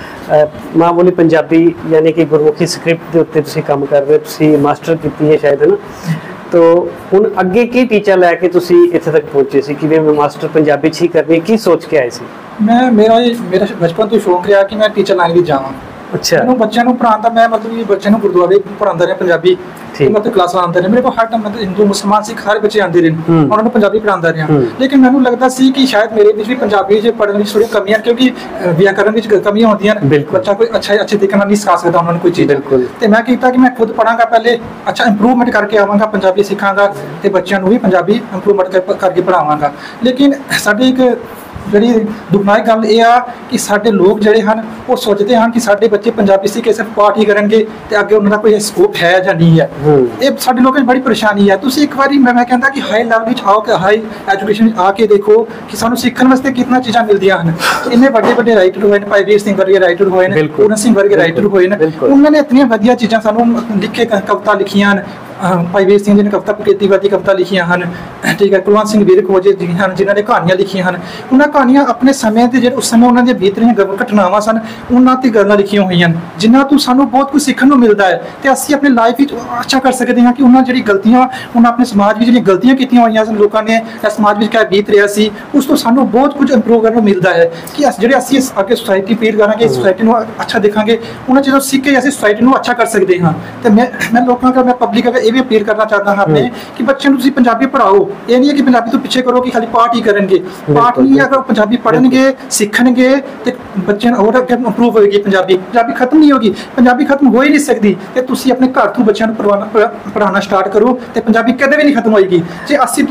मां बोली पंजाबी यानी कि गुरमुखी स्क्रिप्ट के उत्ते तुसी काम कर रहे हो, तुसी मास्टर कीती है शायद, है ना? तो हुण अगे की टीचर लैके तुसी इत्थे तक पहुंचे सी कि मैं मास्टर पंजाबी च ही करनी, की सोच के आए सी? मैं मेरा मेरा बचपन तो शौक रहा कि मैं टीचर लाइन में जावां। अच्छा, मैं बच्चों को पढ़ाता, मैं मतलब बच्चों को गुरुद्वारे पढ़ाता रहा पंजाबी, मतलब क्लास लाता रहा। मेरे को हर टाइम मतलब हिंदू मुसलमान सिख हर बच्चे आते रहे, उन्होंने पंजाबी पढ़ाता रहा। लेकिन मैंने लगता सी कि शायद मेरे बीच भी पंजाबी पढ़ने में थोड़ी कमियां, क्योंकि व्याकरण में कमियां होती हैं, बच्चा कोई अच्छा अच्छे तरीके नहीं सिखा सकता उन्होंने कोई चीज़। तो मैं किया कि मैं खुद पढ़ांगा, पहले अच्छा इंप्रूवमेंट करके आवांगा, पंजाबी सिखांगा ते बच्चों को भी पंजाबी इंप्रूवमेंट करके पढ़ावांगा। लेकिन साडी एक ਜਿਹੜੀ ਦੁਖਨਾਈ ਗੱਲ ਇਹ ਆ ਕਿ ਸਾਡੇ ਲੋਕ ਜਿਹੜੇ ਹਨ ਉਹ ਸੋਚਦੇ ਹਨ ਕਿ ਸਾਡੇ ਬੱਚੇ ਪੰਜਾਬੀ ਸਿੱਖ ਕੇ ਸਿਰਫ ਪਾਠ ਹੀ ਕਰਨਗੇ ਤੇ ਅੱਗੇ ਉਹਨਾਂ ਦਾ ਕੋਈ ਸਕੋਪ ਹੈ ਜਾਂ ਨਹੀਂ ਹੈ। ਇਹ ਸਾਡੇ ਲੋਕਾਂ ਦੀ ਬੜੀ ਪਰੇਸ਼ਾਨੀ ਹੈ। ਤੁਸੀਂ ਇੱਕ ਵਾਰੀ ਮੈਂ ਮੈਂ ਕਹਿੰਦਾ ਕਿ ਹਾਈ ਲੈਵਲ ਵਿੱਚ ਆਓ, ਕਿ ਹਾਈ ਐਜੂਕੇਸ਼ਨ ਆ ਕੇ ਦੇਖੋ ਕਿ ਸਾਨੂੰ ਸਿੱਖਣ ਵਾਸਤੇ ਕਿੰਨਾ ਚੀਜ਼ਾਂ ਮਿਲਦੀਆਂ ਹਨ। ਇੰਨੇ ਵੱਡੇ ਵੱਡੇ ਰਾਈਟਰ ਹੋਏ ਨੇ, ਭਾਈ ਵੀਰ ਸਿੰਘ ਵਰਗੇ ਰਾਈਟਰ ਹੋਏ ਨੇ, ਪੂਰਨ ਸਿੰਘ ਵਰਗੇ ਰਾਈਟਰ ਹੋਏ ਨੇ, ਉਹਨਾਂ ਨੇ ਇਤਨੀਆਂ ਵਧੀਆ ਚੀਜ਼ਾਂ ਸਾਨੂੰ ਲਿਖੇ, ਕਵਿਤਾ ਲਿਖੀਆਂ ਹਨ। ਭਾਈ ਵੀਰ ਸਿੰਘ ਜੀ ਨੇ ਕਵਿਤਾ ਪ੍ਰਕਿਰਤੀਵਾਦੀ ਕਵਿਤਾ ਲਿਖੀਆਂ ਹਨ, ਠੀਕ ਹੈ। ਕੁਲਵੰਤ ਸਿੰਘ ਵਿਰਕ ਹੋ ਜੇ ਹਨ ਜਿਨ੍ਹਾਂ ਨੇ ਕਹਾਣੀਆਂ ਲਿਖੀਆਂ ਹਨ। ਉਹਨਾਂ ਕਹਾਣੀਆਂ ਆਪਣੇ ਸਮੇਂ ਦੇ ਜਿਹੜੇ ਉਸ ਸਮੇਂ ਉਹਨਾਂ ਦੀਆਂ ਬੀਤ ਰਹੀਆਂ ਘਟਨਾਵਾਂ ਸਨ, ਉਹਨਾਂ ਤੇ ਗੱਲਾਂ ਲਿਖੀਆਂ ਹੋਈਆਂ ਹਨ ਜਿਨ੍ਹਾਂ ਤੋਂ ਸਾਨੂੰ ਬਹੁਤ ਕੁਝ ਸਿੱਖਣ ਨੂੰ ਮਿਲਦਾ ਹੈ ਤੇ ਅਸੀਂ ਆਪਣੀ ਲਾਈਫ ਵਿੱਚ ਅੱਛਾ ਕਰ ਸਕਦੇ ਹਾਂ। ਕਿ ਉਹਨਾਂ ਜਿਹੜੀ ਗਲਤੀਆਂ ਉਹਨਾਂ ਆਪਣੇ ਸਮਾਜ ਵਿੱਚ ਜਿਹੜੀਆਂ ਗਲਤੀਆਂ ਕੀਤੀਆਂ ਹੋਈਆਂ ਸਨ, ਲੋਕਾਂ ਨੇ ਇਸ ਸਮਾਜ ਵਿੱਚ ਕਿਆ ਬੀਤ ਰਿਹਾ ਸੀ, ਉਸ ਤੋਂ ਸਾਨੂੰ ਬਹੁਤ ਕੁਝ ਇੰਪਰੂਵ ਕਰਨ ਨੂੰ ਮਿਲਦਾ ਹੈ। ਕਿ ਜਿਹੜੇ ਅਸੀਂ ਅੱਗੇ ਸੁਸਾਇਟੀ ਅਪੀਲ ਕਰਾਂਗੇ, ਸੋਸਾਇਟੀ ਨੂੰ ਅੱਛਾ ਦੇਖਾਂਗੇ, ਉਹਨਾਂ ਚੀਜ਼ਾਂ ਸਿੱਖ ਕੇ ਅਸੀਂ ਸੁਸਾਇਟੀ ਨੂੰ ਅੱਛਾ ਕਰ ਸਕਦੇ ਹਾਂ। ਤੇ ਮੈਂ ਮੈਂ ਲੋਕਾਂ ਦਾ, ਮੈਂ ਪਬਲਿਕ ਅਗਰ ਇਹ ਵੀ ਅਪੀਲ करना चाहता हाँ अपने कि बच्चों को पंजाबी पढ़ाओ। ये नहीं है कि पंजाबी तो पीछे करो कि खाली पाठ ही करेंगे, पाठ नहीं है। अगर पंजाबी पढ़ेंगे सीखेंगे तो बच्चे और इंप्रूव होगी। पंजाबी पंजाबी खत्म नहीं होगी, पंजाबी खत्म हो ही नहीं सकती। तो तुसी अपने घर तो बच्चों को पढ़ाना स्टार्ट करो तो पंजाबी कदे भी नहीं खत्म होएगी। जे अस्सी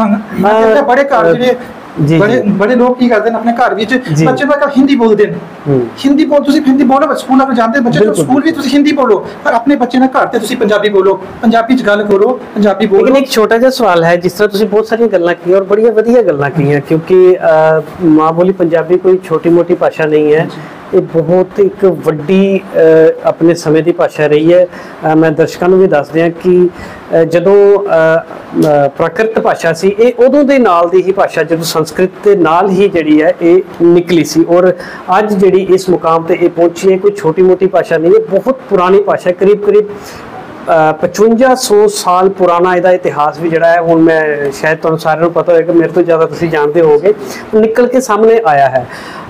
बड़े घर ਜਿਹੜੇ बड़े बड़े लोग की करते हैं अपने घर ਵਿੱਚ ਬੱਚੇ ਨੂੰ ਹਿੰਦੀ ਬੋਲਦੇ ਨੇ। ਹਿੰਦੀ ਬੋਲ, ਤੁਸੀਂ ਹਿੰਦੀ ਬੋਲੋ, ਸਕੂਲ ਅਗਰ ਜਾਂਦੇ ਬੱਚੇ ਨੂੰ ਸਕੂਲ ਵੀ ਤੁਸੀਂ ਹਿੰਦੀ ਬੋਲੋ, ਪਰ ਆਪਣੇ ਬੱਚੇ ਨਾਲ ਘਰ ਤੇ ਤੁਸੀਂ ਪੰਜਾਬੀ ਬੋਲੋ, ਪੰਜਾਬੀ 'ਚ ਗੱਲ ਕਰੋ, ਪੰਜਾਬੀ ਬੋਲੋ। ਲੇਕਿਨ ਇੱਕ ਛੋਟਾ ਜਿਹਾ ਸਵਾਲ ਹੈ, ਜਿਸ ਤਰ੍ਹਾਂ ਤੁਸੀਂ ਬਹੁਤ ਸਾਰੀਆਂ ਗੱਲਾਂ ਕੀਤੀਆਂ ਔਰ ਬੜੀਆਂ ਵਧੀਆ ਗੱਲਾਂ ਕੀਤੀਆਂ, ਕਿਉਂਕਿ ਮਾਂ ਬੋਲੀ ਪੰਜਾਬੀ ਕੋਈ ਛੋਟੀ ਮੋਟੀ ਭਾਸ਼ਾ ਨਹੀਂ ਹੈ। ਇਹ ਬਹੁਤ ਇੱਕ ਵੱਡੀ ਆਪਣੇ ਸਮੇਂ ਦੀ ਭਾਸ਼ਾ ਰਹੀ ਹੈ। ਮੈਂ ਦਰਸ਼ਕਾਂ ਨੂੰ ਵੀ ਦੱਸ ਦਿਆਂ ਕਿ ਜਦੋਂ ਪ੍ਰਾਕ੍ਰਿਤ ਭਾਸ਼ਾ ਸੀ, ਇਹ ਉਦੋਂ ਦੇ ਨਾਲ ਦੀ ਹੀ ਭਾਸ਼ਾ, ਜਦੋਂ ਸੰਸਕ੍ਰਿਤ ਦੇ ਨਾਲ ਹੀ ਜਿਹੜੀ ਹੈ ਇਹ ਨਿਕਲੀ ਸੀ। ਔਰ ਅੱਜ ਜਿਹੜੀ ਇਸ ਮੁਕਾਮ ਤੇ ਇਹ ਪਹੁੰਚੀ ਹੈ, ਕੋਈ ਛੋਟੀ ਮੋਟੀ ਭਾਸ਼ਾ ਨਹੀਂ ਹੈ, ਬਹੁਤ ਪੁਰਾਣੀ ਭਾਸ਼ਾ, ਕਰੀਬ ਕਰੀਬ ਪਚਵੰਜਾ ਸੌ ਸਾਲ ਪੁਰਾਣਾ ਇਹਦਾ ਇਤਿਹਾਸ ਵੀ ਜਿਹੜਾ ਹੈ, ਹੁਣ ਮੈਂ ਸ਼ਾਇਦ ਤੁਹਾਨੂੰ ਸਾਰਿਆਂ ਨੂੰ ਪਤਾ ਹੋਏਗਾ, ਮੇਰੇ ਤੋਂ ਜ਼ਿਆਦਾ ਤੁਸੀਂ ਜਾਣਦੇ ਹੋਵੋਗੇ, ਨਿਕਲ ਕੇ ਸਾਹਮਣੇ ਆਇਆ ਹੈ।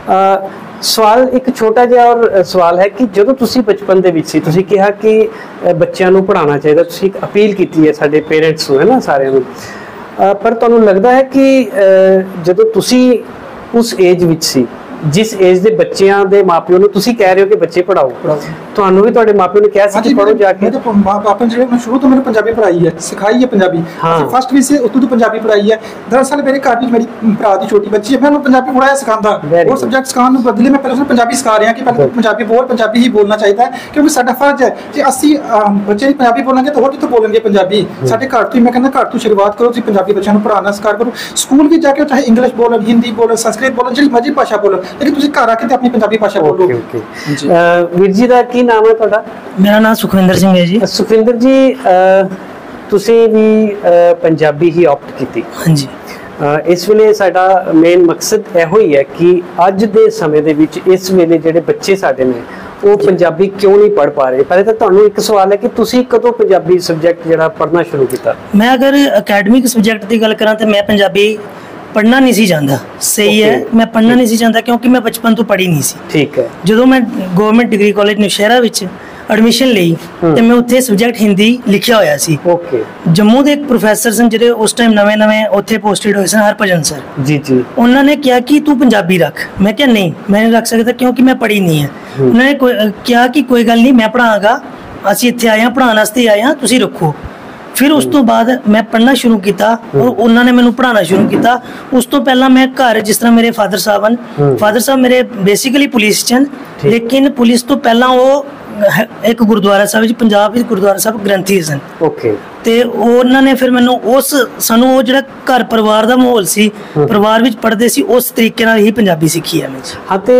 ਸਵਾਲ ਇੱਕ ਛੋਟਾ ਜਿਹਾ ਔਰ ਸਵਾਲ ਹੈ ਕਿ ਜਦੋਂ ਤੁਸੀਂ ਬਚਪਨ ਦੇ ਵਿੱਚ ਸੀ, ਤੁਸੀਂ ਕਿਹਾ ਕਿ ਬੱਚਿਆਂ ਨੂੰ ਪੜ੍ਹਾਉਣਾ ਚਾਹੀਦਾ, ਤੁਸੀਂ ਇੱਕ ਅਪੀਲ ਕੀਤੀ ਹੈ ਸਾਡੇ ਪੇਰੈਂਟਸ ਨੂੰ, ਹੈ ਨਾ, ਸਾਰਿਆਂ ਨੂੰ, ਪਰ ਤੁਹਾਨੂੰ ਲੱਗਦਾ ਹੈ ਕਿ ਜਦੋਂ ਤੁਸੀਂ ਉਸ ਏਜ ਵਿੱਚ ਸੀ, ਜਿਸ ਏਜ ਦੇ ਬੱਚਿਆਂ ਦੇ ਮਾਪਿਆਂ ਨੂੰ ਤੁਸੀਂ ਕਹਿ ਰਹੇ ਹੋ ਕਿ ਬੱਚੇ ਪੜਾਓ, ਤੁਹਾਨੂੰ ਵੀ ਤੁਹਾਡੇ ਮਾਪਿਆਂ ਨੇ ਕਿਹਾ ਸੀ ਕਿ ਪੜੋ ਜਾ ਕੇ? ਮਾਪੇ ਜਿਹੜੇ ਮੈਂ ਸ਼ੁਰੂ ਤੋਂ ਮੈਨੂੰ ਪੰਜਾਬੀ ਪੜਾਈ ਹੈ, ਸਿਖਾਈ ਹੈ ਪੰਜਾਬੀ, ਫਸਟ ਵੀ ਸੀ ਉਦੋਂ ਤੋਂ ਪੰਜਾਬੀ ਪੜਾਈ ਹੈ। ਦਰਅਸਲ ਮੇਰੇ ਘਰ ਵਿੱਚ ਮੇਰੀ ਭਰਾ ਦੀ ਛੋਟੀ ਬੱਚੀ ਹੈ, ਮੈਂ ਉਹਨੂੰ ਪੰਜਾਬੀ ਪੜਾਇਆ ਸਿਖਾਉਂਦਾ, ਉਹ ਸਬਜੈਕਟ ਸਿਖਾਉਣ ਨੂੰ ਬਦਲੇ ਮੈਂ ਪਹਿਲਾਂ ਪੰਜਾਬੀ ਸਿਖਾ ਰਿਹਾ ਕਿ ਪਹਿਲਾਂ ਪੰਜਾਬੀ ਬੋਲ, ਪੰਜਾਬੀ ਹੀ ਬੋਲਣਾ ਚਾਹੀਦਾ ਹੈ, ਕਿਉਂਕਿ ਸਾਡਾ ਫਰਜ਼ ਹੈ। ਜੇ ਅਸੀਂ ਬੱਚੇ ਪੰਜਾਬੀ ਬੋਲਾਂਗੇ ਤਾਂ ਹੋਰ ਕਿੱਥੋਂ ਬੋਲਣਗੇ ਪੰਜਾਬੀ? ਸਾਡੇ ਘਰ ਤੋਂ ਹੀ, ਮੈਂ ਕਹਿੰਦਾ ਘਰ ਤੋਂ ਸ਼ੁਰੂਆਤ ਕਰੋ, ਤੁਸੀਂ ਪੰਜਾਬੀ ਬੱਚਿਆਂ ਨੂੰ ਪੜਾਉਣਾ ਸਟਾਰਟ ਕਰੋ। ਸਕੂਲ ਵੀ ਜਾ ਕੇ ਚਾਹੇ ਇੰਗਲਿਸ਼ ਬੋਲਣ, ਹਿੰਦੀ ਬੋਲਣ, ਸੰਸਕ੍ਰਿਤ ਬੋਲਣ, ਜਿਹੜੀ ਮਰਜ਼ੀ ਭਾਸ਼ਾ ਬੋਲਣ, ਲੇਕਿਨ ਤੁਸੀਂ ਘਰ ਆ ਕੇ ਆਪਣੀ ਪੰਜਾਬੀ ਭਾਸ਼ਾ ਬੋਲੋ। ਵੀਰ ਜੀ ਦਾ ਕੀ ਨਾਮ ਹੈ ਤੁਹਾਡਾ? मेरा नाम सुखविंदर सिंह है जी। सुखविंदर जी, ਤੁਸੀਂ ਵੀ ਅਹ, ਪੰਜਾਬੀ ਹੀ ਆਪਟ ਕੀਤੀ। ਹਾਂਜੀ। ਇਸ ਵੇਲੇ ਸਾਡਾ ਮੇਨ ਮਕਸਦ ਇਹੋ ਹੀ ਹੈ ਕਿ ਅੱਜ ਦੇ ਸਮੇਂ ਦੇ ਵਿੱਚ ਇਸ ਵੇਲੇ ਜਿਹੜੇ ਬੱਚੇ ਸਾਡੇ ਨੇ ਉਹ ਪੰਜਾਬੀ ਕਿਉਂ ਨਹੀਂ ਪੜ੍ਹ ਪਾ ਰਹੇ। ਪਹਿਲੇ ਤਾਂ ਤੁਹਾਨੂੰ ਇੱਕ ਸਵਾਲ ਹੈ ਕਿ ਤੁਸੀਂ ਕਦੋਂ ਪੰਜਾਬੀ ਸਬਜੈਕਟ ਜਿਹੜਾ ਪੜ੍ਹਨਾ ਸ਼ੁਰੂ ਕੀਤਾ? ਮੈਂ ਅਗਰ ਅਕੈਡਮਿਕ ਸਬਜੈਕਟ ਦੀ ਗੱਲ ਕਰਾਂ ਤਾਂ ਮੈਂ ਪੰਜਾਬੀ ਪੜ੍ਹਨਾ ਨਹੀਂ ਸੀ ਚਾਹੁੰਦਾ। ਸਹੀ ਹੈ, ਮੈਂ ਪੜ੍ਹਨਾ ਨਹੀਂ ਸੀ ਚਾਹੁੰਦਾ ਕਿਉਂਕਿ ਮੈਂ ਬਚਪਨ ਤੋਂ ਪੜ੍ਹੀ ਨਹੀਂ ਸੀ। ਠੀਕ ਹੈ। ਜਦੋਂ ਮੈਂ ਗਵਰਨਮੈਂਟ ਡਿਗਰੀ ਕਾਲਜ ਨੌਸ਼ਹਿਰਾ ਵਿੱਚ ਐਡਮਿਸ਼ਨ ਲਈ ਤੇ ਮੈਂ ਉੱਥੇ ਸਬਜੈਕਟ ਹਿੰਦੀ ਲਿਖਿਆ ਹੋਇਆ ਸੀ। ਓਕੇ। ਜੰਮੂ ਦੇ ਇੱਕ ਪ੍ਰੋਫੈਸਰ ਸਨ ਜਿਹੜੇ ਉਸ ਟਾਈਮ ਨਵੇਂ ਨਵੇਂ ਉੱਥੇ ਪੋਸਟਡ ਹੋਏ ਸਨ, ਹਰਭਜਨ ਸਰ ਜੀ ਜੀ। ਉਹਨਾਂ ਨੇ ਕਿਹਾ ਕਿ ਤੂੰ ਪੰਜਾਬੀ ਰੱਖ। ਮੈਂ ਕਿਹਾ ਨਹੀਂ, ਮੈਂ ਨਹੀਂ ਰੱਖ ਸਕਦਾ ਕਿਉਂਕਿ ਮੈਂ ਪੜ੍ਹੀ ਨਹੀਂ ਹੈ। ਉਹਨਾਂ ਨੇ ਕਿਹਾ ਕਿ ਕੋਈ ਗੱਲ ਨਹੀਂ, ਮੈਂ ਪੜ੍ਹਾਂਗਾ, ਅਸੀਂ ਇੱਥੇ ਆਏ ਹਾਂ ਪੜ੍ਹਾਉਣ ਵਾਸਤੇ ਆਏ ਹਾਂ, ਤੁਸੀਂ ਰੱਖੋ। ਫਿਰ ਉਸ ਤੋਂ ਬਾਅਦ ਮੈਂ ਪੜ੍ਹਨਾ ਸ਼ੁਰੂ ਕੀਤਾ ਔਰ ਉਹਨਾਂ ਨੇ ਮੈਨੂੰ ਪੜ੍ਹਾਉਣਾ ਸ਼ੁਰੂ ਕੀਤਾ। ਉਸ ਤੋਂ ਪਹਿਲਾਂ ਮੈਂ ਘਰ, ਜਿਸ ਤਰ੍ਹਾਂ ਮੇਰੇ ਫਾਦਰ ਸਾਹਿਬ ਹਨ, ਫਾਦਰ ਸਾਹਿਬ ਮੇਰੇ ਬੇਸਿਕਲੀ ਪੁਲਿਸ 'ਚ ਹਨ, ਲੇਕਿਨ ਪੁਲਿਸ ਤੋਂ ਪਹਿਲਾਂ ਉਹ ਇੱਕ ਗੁਰਦੁਆਰਾ ਸਾਹਿਬ ਵਿੱਚ, ਪੰਜਾਬ ਵਿੱਚ ਗੁਰਦੁਆਰਾ ਸਾਹਿਬ ਗ੍ਰੰਥੀ ਸਨ। ਓਕੇ। ਤੇ ਉਹਨਾਂ ਨੇ ਫਿਰ ਮੈਨੂੰ ਉਸ ਸਾਨੂੰ ਉਹ ਜਿਹੜਾ ਘਰ ਪਰਿਵਾਰ ਦਾ ਮਾਹੌਲ ਸੀ, ਪਰਿਵਾਰ ਵਿੱਚ ਪੜ੍ਹਦੇ ਸੀ, ਉਸ ਤਰੀਕੇ ਨਾਲ ਹੀ ਪੰਜਾਬੀ ਸਿੱਖੀ ਹੈ ਮੈਂ। ਹਾਂ, ਤੇ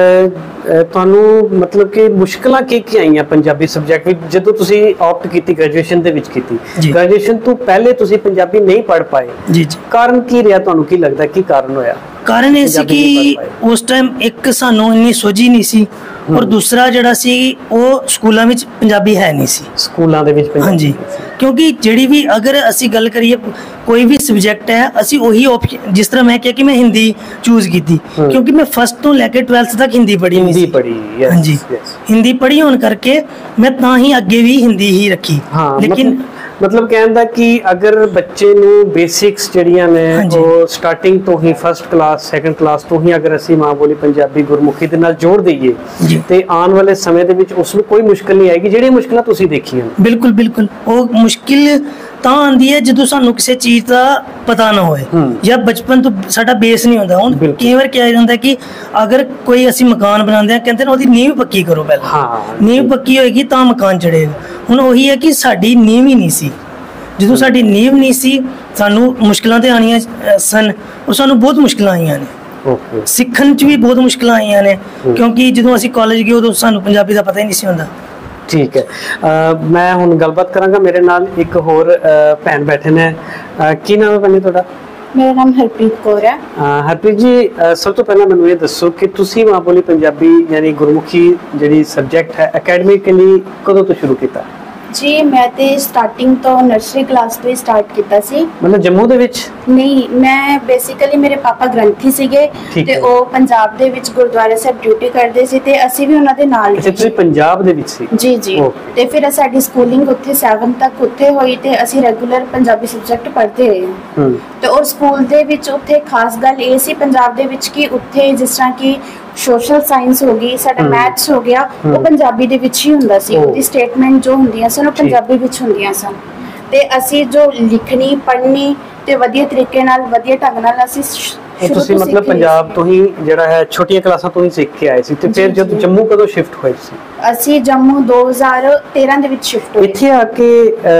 ਤੁਹਾਨੂੰ ਮਤਲਬ ਕਿ ਮੁਸ਼ਕਲਾਂ ਕੀ ਕੀ ਆਈਆਂ ਪੰਜਾਬੀ ਸਬਜੈਕਟ ਵਿੱਚ ਜਦੋਂ ਤੁਸੀਂ ਆਪਟ ਕੀਤੀ, ਗ੍ਰੈਜੂਏਸ਼ਨ ਦੇ ਵਿੱਚ ਕੀਤੀ? ਗ੍ਰੈਜੂਏਸ਼ਨ ਤੋਂ ਪਹਿਲੇ ਤੁਸੀਂ ਪੰਜਾਬੀ ਨਹੀਂ ਪੜ੍ਹ ਪਾਏ। ਜੀ ਜੀ। ਕਾਰਨ ਕੀ ਰਿਹਾ? ਤੁਹਾਨੂੰ ਕੀ ਲੱਗਦਾ ਕੀ ਕਾਰਨ ਹੋਇਆ? ਕਾਰਨ ਇਹ ਸੀ ਕਿ ਉਸ ਟਾਈਮ ਇੱਕ ਸਾਨੂੰ ਇੰਨੀ ਸੋਝੀ ਨਹੀਂ ਸੀ ਔਰ ਦੂਸਰਾ ਜਿਹੜਾ ਸੀ ਉਹ ਸਕੂਲਾਂ ਵਿੱਚ ਪੰਜਾਬੀ ਹੈ ਨਹੀਂ ਸੀ। ਸਕੂਲਾਂ ਦੇ ਵਿੱਚ ਪੰਜਾਬੀ? ਹਾਂਜੀ, ਕਿਉਂਕਿ ਜਿਹੜੀ ਵੀ ਅਗਰ ਅਸੀਂ ਗੱਲ ਕਰੀਏ ਕੋਈ ਵੀ ਸਬਜੈਕਟ ਹੈ, ਅਸੀਂ ਉਹੀ ਆਪਸ਼ਨ, ਜਿਸ ਤਰ੍ਹਾਂ ਮੈਂ ਕਿਹਾ ਕਿ ਮੈਂ ਹਿੰਦੀ ਚੂਜ਼ ਕੀਤੀ ਕਿਉਂਕਿ ਮੈਂ ਫਸਟ ਤੋਂ ਲੈ ਕੇ ਟਵੈਲਥ ਤੱਕ ਹਿੰਦੀ ਪੜ੍ਹੀ ਹੋਈ ਸੀ। ਹਿੰਦੀ ਪੜ੍ਹੀ? ਹਾਂਜੀ, ਹਿੰਦੀ ਪੜ੍ਹੀ ਹੋਣ ਕਰਕੇ ਮੈਂ ਤਾਂ ਹੀ ਅੱਗੇ ਵੀ ਹਿੰਦੀ ਹੀ ਰੱਖੀ। ਲੇਕਿਨ ਮਤਲਬ ਕਹਿੰਦਾ ਕਿ ਅਗਰ ਬੱਚੇ ਨੂੰ ਬੇਸਿਕਸ ਜਿਹੜੀਆਂ ਨੇ ਉਹ ਸਟਾਰਟਿੰਗ ਤੋਂ ਹੀ ਫਸਟ ਕਲਾਸ ਸੈਕੰਡ ਕਲਾਸ ਤੋਂ ਹੀ ਅਗਰ ਅਸੀਂ ਮਾਂ ਬੋਲੀ ਪੰਜਾਬੀ ਗੁਰਮੁਖੀ ਦੇ ਨਾਲ ਜੋੜ ਦਈਏ ਤੇ ਆਉਣ ਵਾਲੇ ਸਮੇਂ ਦੇ ਵਿੱਚ ਉਸ ਨੂੰ ਕੋਈ ਮੁਸ਼ਕਲ ਨਹੀਂ ਆਏਗੀ। ਜਿਹੜੀਆਂ ਮੁਸ਼ਕਲਾਂ ਤੁਸੀਂ ਦੇਖੀਆਂ? ਬਿਲਕੁਲ ਬਿਲਕੁਲ। ਉਹ ਮੁਸ਼ਕਿਲ ਤਾਂ ਆਉਂਦੀ ਹੈ ਜਦੋਂ ਸਾਨੂੰ ਕਿਸੇ ਚੀਜ਼ ਦਾ ਪਤਾ ਨਾ ਹੋਏ ਜਾਂ ਬਚਪਨ ਤੋਂ ਸਾਡਾ ਬੇਸ ਨਹੀਂ ਹੁੰਦਾ। ਹੁਣ ਕਈ ਵਾਰ ਕਿਹਾ ਜਾਂਦਾ ਕਿ ਅਗਰ ਕੋਈ ਅਸੀਂ ਮਕਾਨ ਬਣਾਉਂਦੇ ਹਾਂ, ਕਹਿੰਦੇ ਨੇ ਉਹਦੀ ਨੀਂਹ ਪੱਕੀ ਕਰੋ ਪਹਿਲਾਂ, ਨੀਂਹ ਪੱਕੀ ਹੋਏਗੀ ਤਾਂ ਮਕਾਨ ਚੜ੍ਹੇਗਾ। ਹੁਣ ਉਹੀ ਹੈ ਕਿ ਸਾਡੀ ਨੀਂਹ ਹੀ ਨਹੀਂ ਸੀ। ਜਦੋਂ ਸਾਡੀ ਨੀਂਹ ਨਹੀਂ ਸੀ, ਸਾਨੂੰ ਮੁਸ਼ਕਲਾਂ ਤੇ ਆਉਣੀਆਂ ਸਨ ਔਰ ਸਾਨੂੰ ਬਹੁਤ ਮੁਸ਼ਕਲਾਂ ਆਈਆਂ ਨੇ। ਸਿੱਖਣ 'ਚ ਵੀ ਬਹੁਤ ਮੁਸ਼ਕਲਾਂ ਆਈਆਂ ਨੇ ਕਿਉਂਕਿ ਜਦੋਂ ਅਸੀਂ ਕਾਲਜ ਗਏ ਉਦੋਂ ਸਾਨੂੰ ਪੰਜਾਬੀ ਦਾ ਪਤਾ ਹੀ ਨਹੀਂ ਸੀ ਹੁੰਦਾ। ਠੀਕ ਹੈ। ਮੈਂ ਹੁਣ ਗੱਲਬਾਤ ਕਰਾਂਗਾ। ਮੇਰੇ ਨਾਲ ਇੱਕ ਹੋਰ ਭੈਣ ਬੈਠੇ ਨੇ। ਕੀ ਨਾਮ ਹੈ ਭੈਣ ਤੁਹਾਡਾ? ਮੇਰਾ ਨਾਮ ਹਰਪ੍ਰੀਤ ਕੌਰ ਹੈ। ਹਰਪ੍ਰੀਤ ਜੀ, ਸਭ ਤੋਂ ਪਹਿਲਾਂ ਮੈਨੂੰ ਇਹ ਦੱਸੋ ਕਿ ਤੁਸੀਂ ਮਾਂ ਬੋਲੀ ਪੰਜਾਬੀ ਯਾਨੀ ਗੁਰਮੁਖੀ ਜਿਹੜੀ ਸਬਜੈਕਟ ਹੈ ਅਕੈਡਮਿਕਲੀ ਕਦੋਂ ਤੋਂ ਸ਼ੁਰੂ ਕੀਤਾ? ਜੀ ਮੈਂ ਤੇ ਸਟਾਰਟਿੰਗ ਤੋਂ ਨਰਸਰੀ ਕਲਾਸ ਤੋਂ ਹੀ ਸਟਾਰਟ ਕੀਤਾ ਸੀ। ਮਤਲਬ ਜੰਮੂ ਦੇ ਵਿੱਚ? ਨਹੀਂ, ਮੈਂ ਬੇਸਿਕਲੀ ਮੇਰੇ ਪਾਪਾ ਗ੍ਰੰਥੀ ਸੀਗੇ ਤੇ ਉਹ ਪੰਜਾਬ ਦੇ ਵਿੱਚ ਗੁਰਦੁਆਰਾ ਸਾਹਿਬ ਡਿਊਟੀ ਕਰਦੇ ਸੀ ਤੇ ਅਸੀਂ ਵੀ ਉਹਨਾਂ ਦੇ ਨਾਲ। ਅੱਛਾ, ਤੁਸੀਂ ਪੰਜਾਬ ਦੇ ਵਿੱਚ ਸੀ? ਜੀ ਜੀ। ਤੇ ਫਿਰ ਸਾਡੀ ਸਕੂਲਿੰਗ ਉੱਥੇ ਸੱਤਵੀਂ ਤੱਕ ਉੱਥੇ ਹੋਈ ਤੇ ਅਸੀਂ ਰੈਗੂਲਰ ਪੰਜਾਬੀ ਸਬਜੈਕਟ ਪੜ੍ਹਦੇ ਰਹੇ ਹਾਂ। ਤੇ ਔਰ ਸਕੂਲ ਦੇ ਵਿੱਚ ਉੱਥੇ ਖਾਸ ਗੱਲ ਇਹ ਸੀ ਪੰਜਾਬ ਦੇ ਵਿੱਚ ਕਿ ਉੱਥੇ ਜਿਸ ਤਰ੍ਹਾਂ ਕਿ ਸੋਸ਼ਲ ਸਾਇੰਸ ਹੋ ਗਈ, ਸਾਡਾ ਮੈਥਸ ਹੋ ਗਿਆ, ਉਹ ਪੰਜਾਬੀ ਦੇ ਵਿੱਚ ਹੀ ਹੁੰਦਾ ਸੀ। ਉਹਦੀ ਸਟੇਟਮੈਂਟ ਜੋ ਹੁੰਦੀਆਂ ਸਨ ਉਹ ਪੰਜਾਬੀ ਵਿੱਚ ਹੁੰਦੀਆਂ ਸਨ ਤੇ ਅਸੀਂ ਜੋ ਲਿਖਣੀ ਪੜ੍ਹਨੀ ਤੇ ਵਧੀਆ ਤਰੀਕੇ ਨਾਲ ਵਧੀਆ ਢੰਗ ਨਾਲ ਅਸੀਂ ਤੁਸੀਂ ਮਤਲਬ ਪੰਜਾਬ ਤੋਂ ਹੀ ਜਿਹੜਾ ਹੈ ਛੋਟੀਆਂ ਕਲਾਸਾਂ ਤੋਂ ਹੀ ਸਿੱਖ ਕੇ ਆਏ ਸੀ। ਤੇ ਫਿਰ ਜਦੋਂ ਜੰਮੂ ਕਦੋਂ ਸ਼ਿਫਟ ਹੋਏ ਸੀ? ਅਸੀਂ ਜੰਮੂ ਦੋ ਹਜ਼ਾਰ ਤੇਰਾਂ ਦੇ ਵਿੱਚ ਸ਼ਿਫਟ ਹੋਏ। ਇੱਥੇ ਆ ਕੇ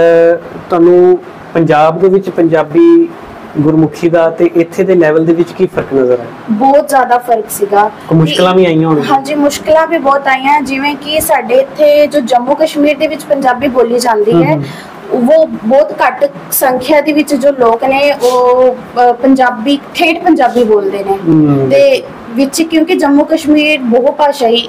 ਤੁਹਾਨੂੰ ਪੰਜਾਬ ਦੇ ਵਿੱਚ ਪੰਜਾਬੀ ਗੁਰਮੁਖੀ ਦਾ ਤੇ ਇੱਥੇ ਦੇ ਲੈਵਲ ਦੇ ਵਿੱਚ ਕੀ ਫਰਕ ਨਜ਼ਰ ਆਇਆ? ਬਹੁਤ ਜ਼ਿਆਦਾ ਫਰਕ ਸੀਗਾ। ਮੁਸ਼ਕਲਾਂ ਵੀ ਆਈਆਂ ਹੋਣਗੀਆਂ? ਹਾਂਜੀ, ਮੁਸ਼ਕਲਾਂ ਵੀ ਬਹੁਤ ਆਈਆਂ। ਜਿਵੇਂ ਕਿ ਸਾਡੇ ਇੱਥੇ ਜੋ ਜੰਮੂ ਕਸ਼ਮੀਰ ਦੇ ਵਿੱਚ ਪੰਜਾਬੀ ਬੋਲੀ ਜਾਂਦੀ ਹੈ ਉਹ ਬਹੁਤ ਘੱਟ ਸੰਖਿਆ ਦੇ ਵਿੱਚ ਜੋ ਲੋਕ ਨੇ ਉਹ ਪੰਜਾਬੀ ਠੇਠ ਪੰਜਾਬੀ ਬੋਲਦੇ ਨੇ ਤੇ ਵਿੱਚ ਕਿਉਂਕਿ ਜੰਮੂ ਕਸ਼ਮੀਰ ਬਹੁ ਭਾਸ਼ਾਈ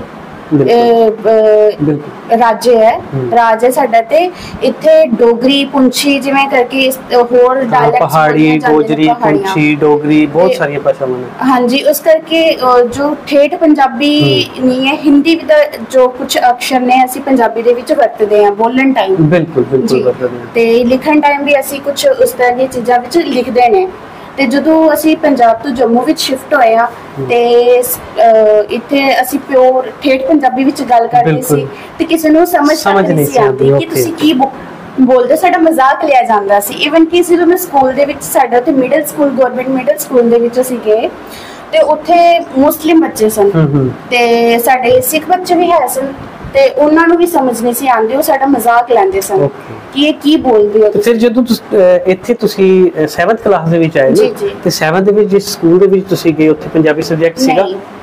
ਰਾਜ ਹੈ ਰਾਜ ਹੈ ਸਾਡਾ ਤੇ ਇੱਥੇ ਡੋਗਰੀ ਪੁੰਛੀ ਜਿਵੇਂ ਕਰਕੇ ਹੋਰ ਡਾਇਲੈਕਟਸ ਪਹਾੜੀ ਗੋਜਰੀ ਪੁੰਛੀ ਡੋਗਰੀ ਬਹੁਤ ਸਾਰੀਆਂ ਭਾਸ਼ਾਵਾਂ ਨੇ। ਹਾਂਜੀ, ਉਸ ਕਰਕੇ ਜੋ ਠੇਠ ਪੰਜਾਬੀ ਨਹੀਂ ਹੈ, ਹਿੰਦੀ ਦਾ ਜੋ ਕੁਝ ਅਕਸ਼ਰ ਨੇ ਅਸੀਂ ਪੰਜਾਬੀ ਦੇ ਵਿੱਚ ਵਰਤਦੇ ਹਾਂ ਬੋਲਣ ਟਾਈਮ। ਬਿਲਕੁਲ ਬਿਲਕੁਲ ਵਰਤਦੇ ਹਾਂ ਤੇ ਲਿਖਣ ਟਾਈਮ ਵੀ ਅਸੀਂ ਕੁਝ ਉਸ ਤਰ੍ਹਾਂ ਦੀਆਂ ਚੀਜ਼ਾਂ ਵਿੱਚ ਲਿਖਦੇ ਨੇ। ਤੇ ਜਦੋਂ ਅਸੀਂ ਪੰਜਾਬ ਤੋਂ ਜੰਮੂ ਵਿੱਚ ਸ਼ਿਫਟ ਹੋਏ ਆ ਤੇ ਇੱਥੇ ਅਸੀਂ ਪਿਓਰ ਠੇਠ ਪੰਜਾਬੀ ਵਿੱਚ ਗੱਲ ਕਰਦੇ ਸੀ ਤੇ ਕਿਸੇ ਨੂੰ ਸਮਝ ਨਹੀਂ ਸੀ ਆਉਂਦੀ ਕਿ ਤੁਸੀਂ ਕੀ ਬੋਲਦੇ। ਸਾਡਾ ਮਜ਼ਾਕ ਲਿਆ ਜਾਂਦਾ ਸੀ। ਇਵਨ ਕਿ ਜਦੋਂ ਮੈਂ ਸਕੂਲ ਦੇ ਵਿੱਚ, ਸਾਡਾ ਉੱਥੇ middle school government middle school ਦੇ ਵਿੱਚ ਅਸੀਂ ਗਏ ਤੇ ਉੱਥੇ ਮੁਸਲਿਮ ਬੱਚੇ ਸਨ ਤੇ ਸਾਡੇ ਸਿੱਖ ਬੱਚੇ ਵੀ ਹੈ ਸਨ ਤੇ ਉਹਨਾਂ ਨੂੰ ਵੀ ਸਮਝ ਨਹੀਂ ਸੀ ਆਉਂਦੀ। ਉਹ ਸਾਡਾ ਮਜ਼ਾਕ ਲੈਂਦੇ ਸਨ ਕਿ ਇਹ ਕੀ ਬੋਲਦੇ ਹੋ। ਫਿਰ ਜਦੋਂ ਇੱਥੇ ਤੁਸੀਂ ਸੱਤਵੀਂ ਕਲਾਸ ਦੇ ਵਿੱਚ ਆਏ ਨਾ ਤੇ ਸੱਤਵੀਂ ਦੇ ਵਿੱਚ ਜਿਸ ਸਕੂਲ ਦੇ ਵਿੱਚ ਤੁਸੀਂ ਗਏ ਉੱਥੇ ਪੰਜਾਬੀ ਸਬਜੈਕਟ ਸੀਗਾ?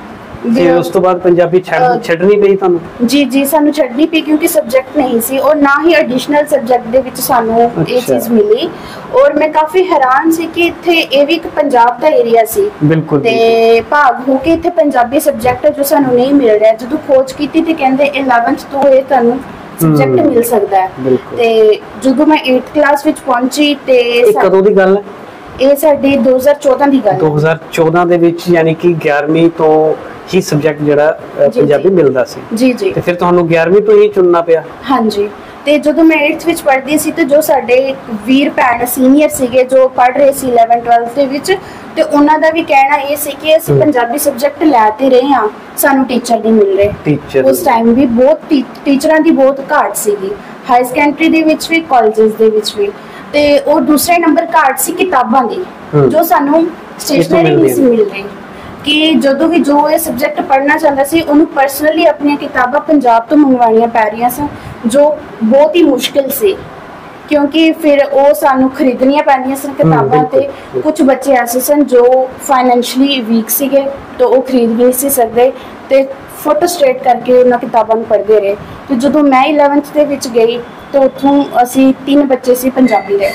ਫਿਰ ਉਸ ਤੋਂ ਬਾਅਦ ਪੰਜਾਬੀ ਛੱਡ ਛੱਡਣੀ ਪਈ ਤੁਹਾਨੂੰ? ਜੀ ਜੀ ਸਾਨੂੰ ਛੱਡਣੀ ਪਈ ਕਿਉਂਕਿ ਸਬਜੈਕਟ ਨਹੀਂ ਸੀ ਔਰ ਨਾ ਹੀ ਐਡੀਸ਼ਨਲ ਸਬਜੈਕਟ ਦੇ ਵਿੱਚ ਸਾਨੂੰ ਇਹ ਚੀਜ਼ ਮਿਲੀ ਔਰ ਮੈਂ ਕਾਫੀ ਹੈਰਾਨ ਸੀ ਕਿ ਇੱਥੇ ਇਹ ਵੀ ਇੱਕ ਪੰਜਾਬ ਦਾ ਏਰੀਆ ਸੀ ਬਿਲਕੁਲ ਤੇ ਭਾਗ ਹੋ ਕੇ ਇੱਥੇ ਪੰਜਾਬੀ ਸਬਜੈਕਟ ਜੋ ਸਾਨੂੰ ਨਹੀਂ ਮਿਲ ਰਿਹਾ। ਜਦੋਂ ਖੋਜ ਕੀਤੀ ਤੇ ਕਹਿੰਦੇ ਇਲੈਵਨਥ ਤੋਂ ਇਹ ਤੁਹਾਨੂੰ ਸਬਜੈਕਟ ਮਿਲ ਸਕਦਾ ਹੈ ਤੇ ਜਦੋਂ ਮੈਂ ਅੱਠਵੀਂ ਕਲਾਸ ਵਿੱਚ ਪਹੁੰਚੀ ਤੇ ਇਹ ਕਦੋਂ ਦੀ ਗੱਲ ਹੈ? ਇਹ ਸਾਡੀ ਦੋ ਹਜ਼ਾਰ ਚੌਦਾਂ ਦੀ ਗੱਲ ਹੈ। ਦੋ ਹਜ਼ਾਰ ਚੌਦਾਂ ਦੇ ਵਿੱਚ ਯਾਨੀ ਕਿ ਗਿਆਰਵੀਂ ਤੋਂ ਹੀ ਸਬਜੈਕਟ ਜਿਹੜਾ ਪੰਜਾਬੀ ਮਿਲਦਾ ਸੀ। ਜੀ ਜੀ। ਤੇ ਫਿਰ ਤੁਹਾਨੂੰ ਗਿਆਰਵੀਂ ਤੋਂ ਹੀ ਚੁਣਨਾ ਪਿਆ? ਹਾਂਜੀ। ਤੇ ਜਦੋਂ ਮੈਂ ਅੱਠਵੀਂ ਵਿੱਚ ਪੜ੍ਹਦੀ ਸੀ ਤੇ ਜੋ ਸਾਡੇ ਵੀਰ ਭੈਣ ਸੀਨੀਅਰ ਸੀਗੇ ਜੋ ਪੜ੍ਹ ਰਹੇ ਸੀ ਇਲੈਵਨਥ ਟਵੈਲਥ ਦੇ ਵਿੱਚ ਤੇ ਉਹਨਾਂ ਦਾ ਵੀ ਕਹਿਣਾ ਇਹ ਸੀ ਕਿ ਅਸੀਂ ਪੰਜਾਬੀ ਸਬਜੈਕਟ ਲੈ ਤੇ ਰਹੇ ਹਾਂ ਸਾਨੂੰ ਟੀਚਰ ਨਹੀਂ ਮਿਲ ਰਹੇ। ਉਸ ਟਾਈਮ ਵੀ ਬਹੁਤ ਟੀਚਰਾਂ ਦੀ ਬਹੁਤ ਘਾਟ ਸੀਗੀ ਹਾਈ ਸੈਕੰਡਰੀ ਦੇ ਵਿੱਚ ਵੀ ਕਾਲਜਸ ਦੇ ਵਿੱਚ ਵੀ ਤੇ ਉਹ ਦੂਸਰੇ ਨੰਬਰ ਘਾਟ ਸੀ ਕਿਤਾਬਾਂ ਦੀ ਜੋ ਸਾਨੂੰ ਸਟੇਸ਼ਨਰੀ ਨਹੀਂ ਸੀ ਮਿਲ ਰਹੀ ਕਿ ਜਦੋਂ ਵੀ ਜੋ ਇਹ ਸਬਜੈਕਟ ਪੜ੍ਹਨਾ ਚਾਹੁੰਦਾ ਸੀ ਉਹਨੂੰ ਪਰਸਨਲੀ ਆਪਣੀਆਂ ਕਿਤਾਬਾਂ ਪੰਜਾਬ ਤੋਂ ਮੰਗਵਾਉਣੀਆਂ ਪੈ ਰਹੀਆਂ ਸਨ ਜੋ ਬਹੁਤ ਹੀ ਮੁਸ਼ਕਿਲ ਸੀ ਕਿਉਂਕਿ ਫਿਰ ਉਹ ਸਾਨੂੰ ਖਰੀਦਣੀਆਂ ਪੈਂਦੀਆਂ ਸਨ ਕਿਤਾਬਾਂ ਤੇ ਕੁਝ ਬੱਚੇ ਐਸੇ ਸਨ ਜੋ ਫਾਈਨੈਂਸ਼ਲੀ ਵੀਕ ਸੀਗੇ ਤਾਂ ਉਹ ਖਰੀਦ ਵੀ ਨਹੀਂ ਸੀ ਸਕਦੇ ਤੇ ਫੋਟੋ ਸਟੇਟ ਕਰਕੇ ਉਹਨਾਂ ਕਿਤਾਬਾਂ ਨੂੰ ਪੜ੍ਹਦੇ ਰਹੇ। ਤੇ ਜਦੋਂ ਮੈਂ ਇਲੈਵਨਥ ਦੇ ਵਿੱਚ ਗਈ ਤਾਂ ਉੱਥੋਂ ਅਸੀਂ ਤਿੰਨ ਬੱਚੇ ਸੀ ਪੰਜਾਬੀ ਦੇ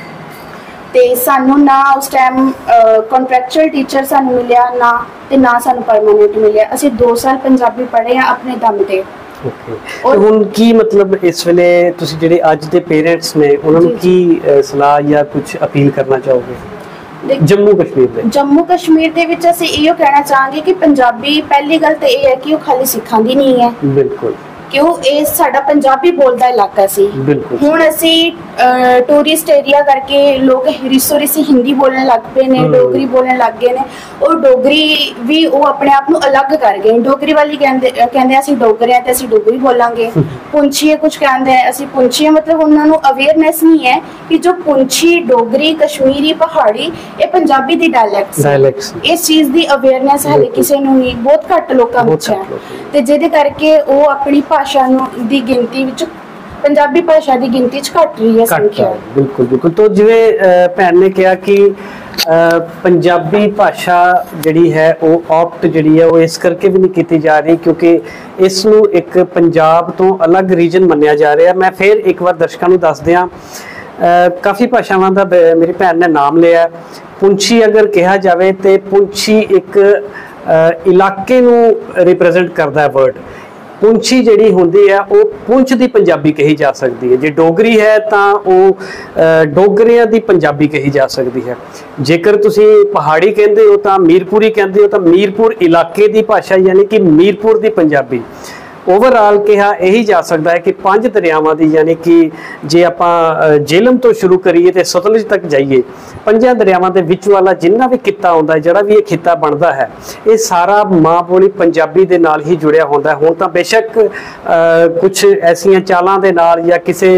ਤੇ ਸਾਨੂੰ ਨਾ ਉਸ ਟਾਈਮ ਕੰਟਰੈਕਚੁਅਲ ਟੀਚਰ ਸਾਨੂੰ ਮਿਲਿਆ ਨਾ ਤੇ ਨਾ ਸਾਨੂੰ ਪਰਮਾਨੈਂਟ ਮਿਲਿਆ। ਅਸੀਂ ਦੋ ਸਾਲ ਪੰਜਾਬੀ ਪੜ੍ਹੇ ਆ ਆਪਣੇ ਦਮ ਤੇ। ਓਕੇ ਤੇ ਹੁਣ ਕੀ ਮਤਲਬ ਇਸ ਵੇਲੇ ਤੁਸੀਂ ਜਿਹੜੇ ਅੱਜ ਦੇ ਪੇਰੈਂਟਸ ਨੇ ਉਹਨਾਂ ਨੂੰ ਕੀ ਸਲਾਹ ਜਾਂ ਕੁਝ ਅਪੀਲ ਕਰਨਾ ਚਾਹੋਗੇ ਜੰਮੂ ਕਸ਼ਮੀਰ ਦੇ? ਜੰਮੂ ਕਸ਼ਮੀਰ ਦੇ ਵਿੱਚ ਅਸੀਂ ਇਹੋ ਕਹਿਣਾ ਚਾਹਾਂਗੇ ਕਿ ਪੰਜਾਬੀ ਪਹਿਲੀ ਗੱਲ ਤਾਂ ਇਹ ਹੈ ਕਿ ਉਹ ਖਾਲੀ ਸਿੱਖਾਂ ਦੀ ਨਹੀਂ ਹੈ। ਬਿਲਕੁਲ ਕਿਉਂ ਇਹ ਸਾਡਾ ਪੰਜਾਬੀ ਬੋਲਦਾ ਇਲਾਕਾ ਸੀ। ਹੁਣ ਅਸੀਂ ਟੂਰਿਸਟ ਏਰੀਆ ਕਰਕੇ ਲੋਕ ਰਿਸੋ ਰਿਸੀ ਹਿੰਦੀ ਬੋਲਣ ਲੱਗ ਪਏ ਨੇ ਡੋਗਰੀ ਬੋਲਣ ਲੱਗ ਗਏ ਨੇ ਔਰ ਡੋਗਰੀ ਵੀ ਉਹ ਆਪਣੇ ਆਪ ਨੂੰ ਅਲੱਗ ਕਰ ਗਏ। ਡੋਗਰੀ ਵਾਲੀ ਕਹਿੰਦੇ ਕਹਿੰਦੇ ਅਸੀਂ ਡੋਗਰੇ ਆ ਤੇ ਅਸੀਂ ਡੋਗਰੀ ਬੋਲਾਂਗੇ। ਪੁੰਛੀਏ ਕੁਝ ਕਹਿੰਦੇ ਅਸੀਂ ਪੁੰਛੀਏ ਮਤਲਬ ਉਹਨਾਂ ਨੂੰ ਅਵੇਅਰਨੈਸ ਨਹੀਂ ਹੈ ਕਿ ਜੋ ਪੁੰਛੀ ਡੋਗਰੀ ਕਸ਼ਮੀਰੀ ਪਹਾੜੀ ਇਹ ਪੰਜਾਬੀ ਦੀ ਡਾਇਲੈਕਟਸ ਇਸ ਚੀਜ਼ ਦੀ ਅਵੇਅਰਨੈਸ ਹਾਲੇ ਕਿਸੇ ਨੂੰ ਨਹੀਂ ਬਹੁਤ ਘੱਟ ਲੋਕਾਂ ਵਿੱਚ ਹੈ ਤੇ ਜਿਹਦੇ ਕਰਕੇ ਉਹ ਆਪਣੀ ਭਾਸ਼ਾ ਨੂੰ ਦੀ ਗਿਣਤੀ ਵਿੱਚ ਪੰਜਾਬੀ ਭਾਸ਼ਾ ਦੀ ਗਿਣਤੀ ਚ ਘਟ ਰਹੀ ਹੈ ਸੰਖਿਆ। ਬਿਲਕੁਲ ਬਿਲਕੁਲ। ਤੋਂ ਜਿਵੇਂ ਭੈਣ ਨੇ ਕਿਹਾ ਕਿ ਪੰਜਾਬੀ ਭਾਸ਼ਾ ਜਿਹੜੀ ਹੈ ਉਹ ਆਪਟ ਜਿਹੜੀ ਹੈ ਉਹ ਇਸ ਕਰਕੇ ਵੀ ਨਹੀਂ ਕੀਤੀ ਜਾ ਰਹੀ ਕਿਉਂਕਿ ਇਸ ਨੂੰ ਇੱਕ ਪੰਜਾਬ ਤੋਂ ਅਲੱਗ ਰੀਜਨ ਮੰਨਿਆ ਜਾ ਰਿਹਾ। ਮੈਂ ਫਿਰ ਇੱਕ ਵਾਰ ਦਰਸ਼ਕਾਂ ਨੂੰ ਦੱਸ ਦਿਆਂ ਕਾਫੀ ਭਾਸ਼ਾਵਾਂ ਦਾ ਮੇਰੀ ਭੈਣ ਨੇ ਨਾਮ ਲਿਆ। ਪੁੰਛੀ ਅਗਰ ਕਿਹਾ ਜਾਵੇ ਤੇ ਪੁੰਛੀ ਇੱਕ ਇਲਾਕੇ ਨੂੰ ਰਿਪਰੈਜ਼ੈਂਟ ਕਰਦਾ ਹੈ ਵਰਡ। ਪੁੰਛੀ ਜਿਹੜੀ ਹੁੰਦੀ ਹੈ ਉਹ ਪੁੰਛ ਦੀ ਪੰਜਾਬੀ ਕਹੀ ਜਾ ਸਕਦੀ ਹੈ। ਜੇ ਡੋਗਰੀ ਹੈ ਤਾਂ ਉਹ ਡੋਗਰਿਆਂ ਦੀ ਪੰਜਾਬੀ ਕਹੀ ਜਾ ਸਕਦੀ ਹੈ। ਜੇਕਰ ਤੁਸੀਂ ਪਹਾੜੀ ਕਹਿੰਦੇ ਹੋ ਤਾਂ ਮੀਰਪੁਰੀ ਕਹਿੰਦੇ ਹੋ ਤਾਂ ਮੀਰਪੁਰ ਇਲਾਕੇ ਦੀ ਭਾਸ਼ਾ ਯਾਨੀ ਕਿ ਮੀਰਪੁਰ ਦੀ ਪੰਜਾਬੀ। ਓਵਰਆਲ ਕਿਹਾ ਇਹੀ ਜਾ ਸਕਦਾ ਹੈ ਕਿ ਪੰਜ ਦਰਿਆਵਾਂ ਦੀ ਯਾਨੀ ਕਿ ਜੇ ਆਪਾਂ ਜੇਲਮ ਤੋਂ ਸ਼ੁਰੂ ਕਰੀਏ ਤੇ ਸਤਲੁਜ ਤੱਕ ਜਾਈਏ ਪੰਜਾਂ ਦਰਿਆਵਾਂ ਦੇ ਵਿੱਚ ਵਾਲਾ ਜਿੰਨਾ ਵੀ ਖਿੱਤਾ ਹੁੰਦਾ ਜਿਹੜਾ ਵੀ ਇਹ ਖਿੱਤਾ ਬਣਦਾ ਹੈ ਇਹ ਸਾਰਾ ਮਾਂ ਬੋਲੀ ਪੰਜਾਬੀ ਦੇ ਨਾਲ ਹੀ ਜੁੜਿਆ ਹੁੰਦਾ ਹੈ। ਹੁਣ ਤਾਂ ਬੇਸ਼ੱਕ ਕੁਝ ਐਸੀਆਂ ਚਾਲਾਂ ਦੇ ਨਾਲ ਜਾਂ ਕਿਸੇ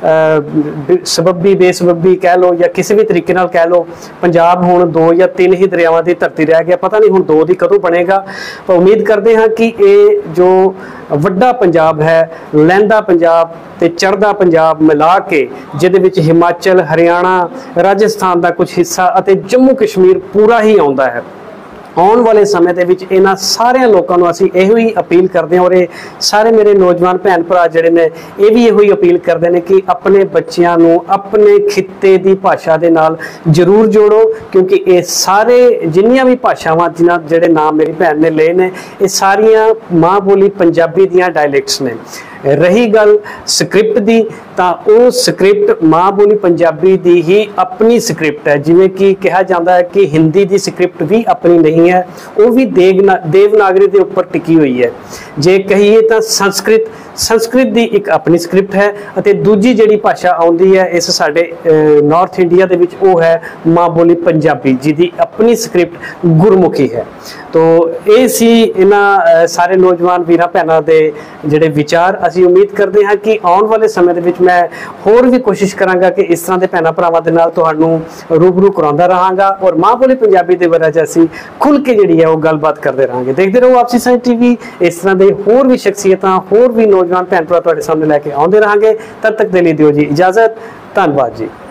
ਸਬੱਬੀ ਬੇਸਬੱਬੀ ਕਹਿ ਲਓ ਜਾਂ ਕਿਸੇ ਵੀ ਤਰੀਕੇ ਨਾਲ ਕਹਿ ਲਓ ਪੰਜਾਬ ਹੁਣ ਦੋ ਜਾਂ ਤਿੰਨ ਹੀ ਦਰਿਆਵਾਂ ਦੀ ਧਰਤੀ ਰਹਿ ਗਿਆ। ਪਤਾ ਨਹੀਂ ਹੁਣ ਦੋ ਦੀ ਕਦੋਂ ਬਣੇਗਾ ਪਰ ਉਮੀਦ ਕਰਦੇ ਹਾਂ ਕਿ ਇਹ ਜੋ ਵੱਡਾ ਪੰਜਾਬ ਹੈ ਲਹਿੰਦਾ ਪੰਜਾਬ ਤੇ ਚੜ੍ਹਦਾ ਪੰਜਾਬ ਮਿਲਾ ਕੇ ਜਿਹਦੇ ਵਿੱਚ ਹਿਮਾਚਲ ਹਰਿਆਣਾ ਰਾਜਸਥਾਨ ਦਾ ਕੁਝ ਹਿੱਸਾ ਅਤੇ ਜੰਮੂ ਕਸ਼ਮੀਰ ਪੂਰਾ ਹੀ ਆਉਂਦਾ ਹੈ। ਆਉਣ ਵਾਲੇ ਸਮੇਂ ਦੇ ਵਿੱਚ ਇਹਨਾਂ ਸਾਰਿਆਂ ਲੋਕਾਂ ਨੂੰ ਅਸੀਂ ਇਹੋ ਹੀ ਅਪੀਲ ਕਰਦੇ ਹਾਂ ਔਰ ਇਹ ਸਾਰੇ ਮੇਰੇ ਨੌਜਵਾਨ ਭੈਣ ਭਰਾ ਜਿਹੜੇ ਨੇ ਇਹ ਵੀ ਇਹੋ ਹੀ ਅਪੀਲ ਕਰਦੇ ਨੇ ਕਿ ਆਪਣੇ ਬੱਚਿਆਂ ਨੂੰ ਆਪਣੇ ਖਿੱਤੇ ਦੀ ਭਾਸ਼ਾ ਦੇ ਨਾਲ ਜ਼ਰੂਰ ਜੋੜੋ ਕਿਉਂਕਿ ਇਹ ਸਾਰੇ ਜਿੰਨੀਆਂ ਵੀ ਭਾਸ਼ਾਵਾਂ ਜਿਨ੍ਹਾਂ ਜਿਹੜੇ ਨਾਮ ਮੇਰੀ ਭੈਣ ਨੇ ਲਏ ਨੇ ਇਹ ਸਾਰੀਆਂ ਮਾਂ ਬੋਲੀ ਪੰਜਾਬੀ ਦੀਆਂ ਡਾਇਲੈਕਟਸ ਨੇ। ਰਹੀ ਗੱਲ ਸਕ੍ਰਿਪਟ ਦੀ ਤਾਂ ਉਹ ਸਕ੍ਰਿਪਟ ਮਾਂ ਬੋਲੀ ਪੰਜਾਬੀ ਦੀ ਹੀ ਆਪਣੀ ਸਕ੍ਰਿਪਟ ਹੈ। ਜਿਵੇਂ ਕਿ ਕਿਹਾ ਜਾਂਦਾ ਹੈ ਕਿ ਹਿੰਦੀ ਦੀ ਸਕ੍ਰਿਪਟ ਵੀ ਆਪਣੀ ਨਹੀਂ ਹੈ ਉਹ ਵੀ ਦੇਵਨਾਗਰੀ ਦੇ ਉੱਪਰ ਟਿਕੀ ਹੋਈ ਹੈ। ਜੇ ਕਹੀਏ ਤਾਂ ਸੰਸਕ੍ਰਿਤ ਸੰਸਕ੍ਰਿਤ ਦੀ ਇੱਕ ਆਪਣੀ ਸਕ੍ਰਿਪਟ ਹੈ ਅਤੇ ਦੂਜੀ ਜਿਹੜੀ ਭਾਸ਼ਾ ਆਉਂਦੀ ਹੈ ਇਸ ਸਾਡੇ ਨਾਰਥ ਇੰਡੀਆ ਦੇ ਵਿੱਚ ਉਹ ਹੈ ਮਾਂ ਬੋਲੀ ਪੰਜਾਬੀ ਜਿਹਦੀ ਆਪਣੀ ਸਕ੍ਰਿਪਟ ਗੁਰਮੁਖੀ ਹੈ। ਤੋ ਇਹ ਸੀ ਇਹਨਾਂ ਸਾਰੇ ਨੌਜਵਾਨ ਵੀਰਾਂ ਭੈਣਾਂ ਦੇ ਜਿਹੜੇ ਵਿਚਾਰ। ਅਸੀਂ ਉਮੀਦ ਕਰਦੇ ਹਾਂ ਕਿ ਆਉਣ ਵਾਲੇ ਸਮੇਂ ਦੇ ਵਿੱਚ ਮੈਂ ਹੋਰ ਵੀ ਕੋਸ਼ਿਸ਼ ਕਰਾਂਗਾ ਕਿ ਇਸ ਤਰ੍ਹਾਂ ਦੇ ਭੈਣਾਂ ਭਰਾਵਾਂ ਦੇ ਨਾਲ ਤੁਹਾਨੂੰ ਰੂਬਰੂ ਕਰਾਉਂਦਾ ਰਹਾਂਗਾ ਔਰ ਮਾਂ ਬੋਲੀ ਪੰਜਾਬੀ ਦੇ ਬਾਰੇ 'ਚ ਅਸੀਂ ਖੁੱਲ੍ਹ ਕੇ ਜਿਹੜੀ ਹੈ ਉਹ ਗੱਲਬਾਤ ਕਰਦੇ ਰਹਾਂਗੇ। ਦੇਖਦੇ ਰਹੋ ਆਪਸੀ ਸਾਂਝ ਟੀਵੀ। ਇਸ ਤਰ੍ਹਾਂ ਦੇ ਹੋਰ ਵੀ ਸ਼ਖਸੀਅਤਾਂ ਹੋਰ ਵੀ ਨੌਜਵਾਨ ਭੈਣ ਭਰਾ ਤੁਹਾਡੇ ਸਾਹਮਣੇ ਲੈ ਕੇ ਆਉਂਦੇ ਰਹਾਂਗੇ। ਤਦ ਤੱਕ ਦੇ ਲਈ ਦਿਓ ਜੀ ਇਜਾਜ਼ਤ। ਧੰਨਵਾਦ ਜੀ।